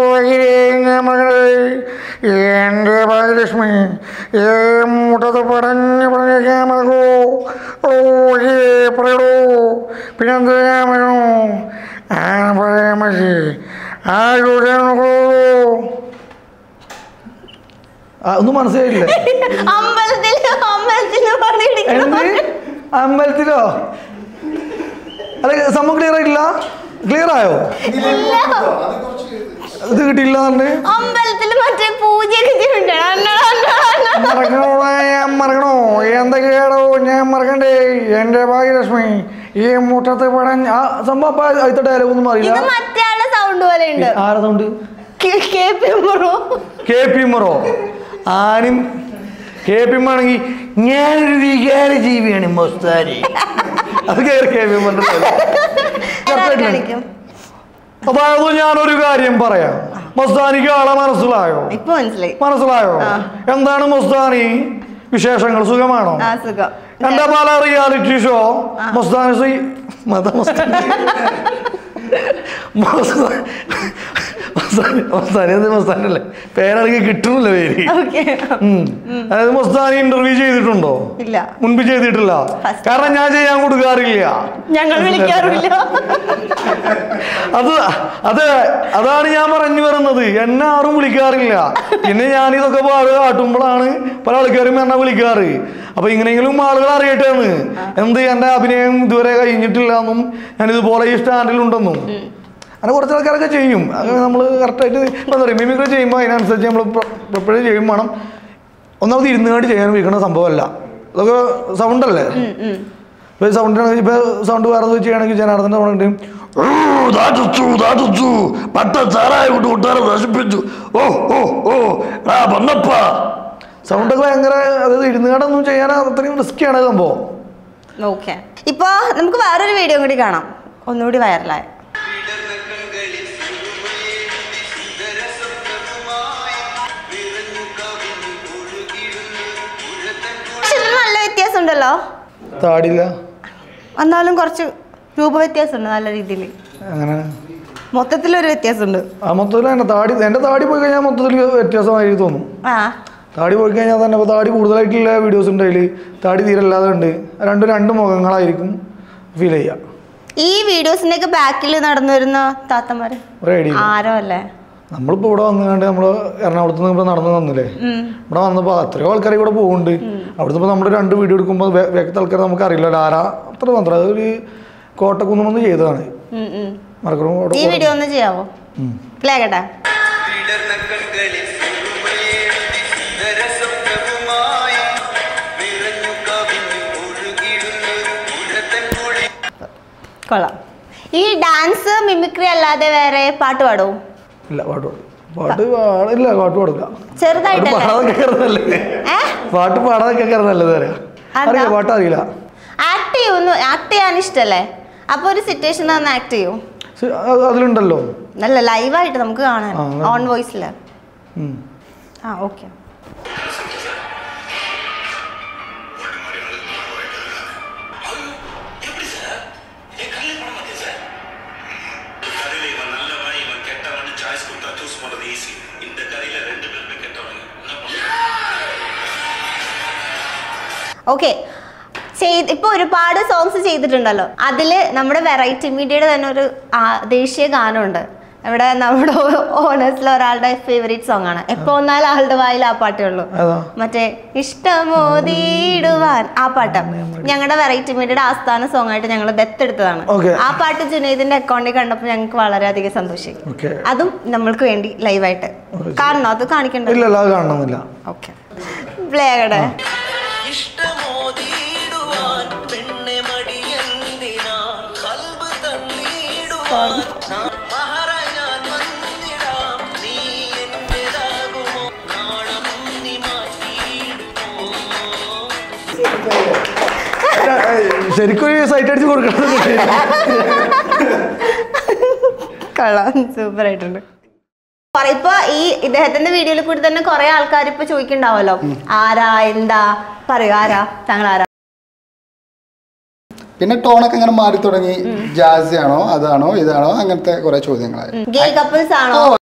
എൻ്റെ ഭാഗ്യലക്ഷ്മി ഏ മുട്ടത്ത് പറഞ്ഞ് പറഞ്ഞേക്കാമോ? ഓ ഏ പറയടോ, പിന്നെന്താ വേണോ? ആ പറയാൻ മതി. ആ നോക്കൂ. ഒന്നും മനസ്സിലായില്ലേ? അമ്പലത്തിലോ? അല്ല സംഭവം ക്ലിയർ ആയിട്ടില്ല. ക്ലിയർ ആയോ? ഇത് കിട്ടിയില്ല. മറക്കണോ? ഞാൻ മറക്കണോ? എന്തൊക്കെയാടോ ഞാൻ മറക്കണ്ടേ? എൻ്റെ ഭാഗ്യലക്ഷ്മി ഈ മുട്ടത്ത് പടൻ ആ സംഭവം. അപ്പൊ അടുത്ത ഡയലോഗ് ഒന്നും അറിയില്ല. ആരാ സൗണ്ട്? K P മറോ? ആരും കെ പി എം ആണെങ്കിൽ ഞാനൊരു വികാര ജീവിയാണ് മസ്താനി. അത് കയറി കെ പി എം. അതായത് ഞാനൊരു കാര്യം പറയാം. മസ്താനിക്ക് ആളെ മനസ്സിലായോ? മനസ്സിലായോ? എന്താണ് മസ്താനി വിശേഷങ്ങൾ? സുഖമാണോ? എന്റെ പല റിയാലിറ്റി ഷോ മസ്താനി മത മസ്താനി മസ്താനല്ലേ പേരാണെങ്കിൽ കിട്ടുന്നില്ല പേര്. അതായത് മസ്താനി ഇന്റർവ്യൂ ചെയ്തിട്ടുണ്ടോ? മുൻപ് ചെയ്തിട്ടില്ല. കാരണം ഞാൻ ചെയ്യാൻ കൊടുക്കാറില്ല. അത് അത് അതാണ് ഞാൻ പറഞ്ഞു വരുന്നത്. എന്നെ ആരും വിളിക്കാറില്ല. പിന്നെ ഞാനിതൊക്കെ പാട് കാട്ടുമ്പോഴാണ് പല ആൾക്കാരും എന്നെ വിളിക്കാറ്. അപ്പൊ ഇങ്ങനെയെങ്കിലും ആളുകൾ അറിയട്ടെ എന്ന്. എന്ത് എന്റെ അഭിനയം ഇതുവരെ കഴിഞ്ഞിട്ടില്ല എന്നും ഞാൻ ഇതുപോലെ ഈ സ്റ്റാൻഡിലുണ്ടെന്നും അങ്ങനെ കുറച്ച് ആൾക്കാരൊക്കെ ചെയ്യും. അങ്ങനെ നമ്മൾ കറക്റ്റായിട്ട് എന്താ പറയുക മിമിക്രി ചെയ്യുമ്പോൾ അതിനനുസരിച്ച് നമ്മൾ പ്രിപ്പയർ ചെയ്യും വേണം. ഒന്നാമത് ഇരുന്നുകൊണ്ട് ചെയ്യാൻ വിളിക്കുന്ന സംഭവമല്ല. അതൊക്കെ സൗണ്ടല്ലേ. ഇപ്പൊ സൗണ്ടിനാണെങ്കിൽ ഇപ്പൊ സൗണ്ട് വേറെ ചെയ്യുകയാണെങ്കിൽ ജനാർദ്ദൻ്റെ സൗണ്ട് സൗണ്ടൊക്കെ ഭയങ്കര, അതായത് ഇരുന്നുകൊണ്ടൊന്നും ചെയ്യാൻ അത്രയും റിസ്ക്കിയാണ് സംഭവം. ഓക്കെ, ഇപ്പൊ നമുക്ക് വേറൊരു വീഡിയോ കൂടി കാണാം, ഒന്നുകൂടി വൈറലായ. നല്ല വ്യത്യാസം ഉണ്ടല്ലോ. താടിയില്ല എന്നാലും കുറച്ച് രൂപ വ്യത്യാസമുണ്ട് നല്ല രീതിയിൽ. അങ്ങനെ മൊത്തത്തിലൊരു വ്യത്യാസമുണ്ട്. ആ മൊത്തത്തിൽ തന്നെ താടി, എൻ്റെ താടി പോയി കഴിഞ്ഞാൽ മൊത്തത്തിൽ വ്യത്യാസമായി തോന്നും. ആ താടി പോയി കഴിഞ്ഞാൽ തന്നെ ഇപ്പോൾ താടി കൂടുതലായിട്ടുള്ള വീഡിയോസ് ഉണ്ട്, അതിൽ താടി തീരല്ലാതെ ഉണ്ട്. രണ്ടും രണ്ട് മുഖങ്ങളായിരിക്കും ഫീൽ ചെയ്യുക. ഈ വീഡിയോസിൻ്റെയൊക്കെ ബാക്കിൽ നടന്നു വരുന്ന താത്തമാര് ആരോ അല്ലേ? നമ്മളിപ്പോൾ ഇവിടെ വന്നുകൊണ്ട് നമ്മൾ എറണാകുളത്ത് നിന്ന് ഇപ്പോൾ നടന്നു തന്നില്ലേ, ഇവിടെ വന്നപ്പോൾ അത്രയോ ആൾക്കാരെ കൂടെ പോകുന്നുണ്ട്. അവിടുന്ന് ഇപ്പോൾ നമ്മൾ രണ്ട് വീഡിയോ എടുക്കുമ്പോൾ വ്യക്തി ആൾക്കാർ നമുക്ക് അറിയില്ലല്ലോ ആരാ. അത്ര മാത്രം അതൊരു കോട്ടക്കുന്ന് വന്ന് ചെയ്തതാണ്. ഈ വീഡിയോ ഒന്ന് ചെയ്യാവോ? പ്ലേ കേട്ടാ. കൊള്ളാം. ഈ ഡാൻസ് മിമിക്രി അല്ലാതെ വേറെ പാട്ട് പാടുമോ? ഇല്ല, പാട്ട് പാട്ട് പാടില്ല, പാട്ട് പാടില്ല. ചെറുതായിട്ട് പാട്ട് പാടാതൊക്കെ നല്ലത് അറിയാം. പാട്ട് അറിയില്ല. ആക്ട് ചെയ്യുന്നു, ആക്ട് ചെയ്യാൻ ഇഷ്ടല്ലേ? അപ്പൊ ഒരു സിറ്റുവേഷൻ തന്നെ ആക്ട് ചെയ്യും. അതിലുണ്ടല്ലോ നല്ല ലൈവായിട്ട് നമുക്ക് കാണാൻ ഓൺ വോയിസില്. ആ ഓക്കെ. ഓക്കെ, ചെയ്ത് ഇപ്പോൾ ഒരുപാട് സോങ്സ് ചെയ്തിട്ടുണ്ടല്ലോ. അതിൽ നമ്മുടെ വെറൈറ്റി മീഡിയയുടെ തന്നെ ഒരു ദേശീയ ഗാനമുണ്ട്. ഇവിടെ നമ്മുടെ ഓണേഴ്സിൽ ഒരാളുടെ ഫേവറേറ്റ് സോങ് ആണ്. എപ്പോ വന്നാലും ആളുടെ വായിൽ ആ പാട്ടേ ഉള്ളൂ, മറ്റേ ഇഷ്ടമോദിടുവാൻ. ആ പാട്ട് ഞങ്ങളുടെ വെറൈറ്റി മീഡിയയുടെ ആസ്ഥാന സോങ് ആയിട്ട് ഞങ്ങൾ ദത്തെടുത്തതാണ്. ആ പാട്ട് ജുനൈദിന്റെ അക്കൗണ്ടിൽ കണ്ടപ്പോൾ ഞങ്ങൾക്ക് വളരെയധികം സന്തോഷമായി. അതും നമ്മൾക്ക് വേണ്ടി ലൈവായിട്ട് കാണണോ? അത് കാണിക്കണ്ടോ? ഓക്കെ, പ്ലേ ആകട്ടെ. ഇഷ്ടമോദിടുവാൻ പെണ്ണെ മടിയന്തിനാ കൽബ് തന്ന ശരിക്കും സൈറ്റ് അടിച്ച് കൊടുക്കണം. കൊള്ളാം, സൂപ്പർ ആയിട്ടുണ്ട്. ഇപ്പൊ ഈ ഇദ്ദേഹത്തിന്റെ വീഡിയോയിൽ കൂടി തന്നെ കുറെ ആൾക്കാർ ഇപ്പൊ ചോദിക്കണ്ടാവല്ലോ ആരാ എന്താ പറയൂ, ആരാ താങ്കൾ ആരാ? പിന്നെ ടോണൊക്കെ അങ്ങനെ മാറി തുടങ്ങി. ജാസി ആണോ അതാണോ ഇതാണോ അങ്ങനത്തെ കുറെ ചോദ്യങ്ങളായി. ഗേ കപ്പിൾസ് ആണോ?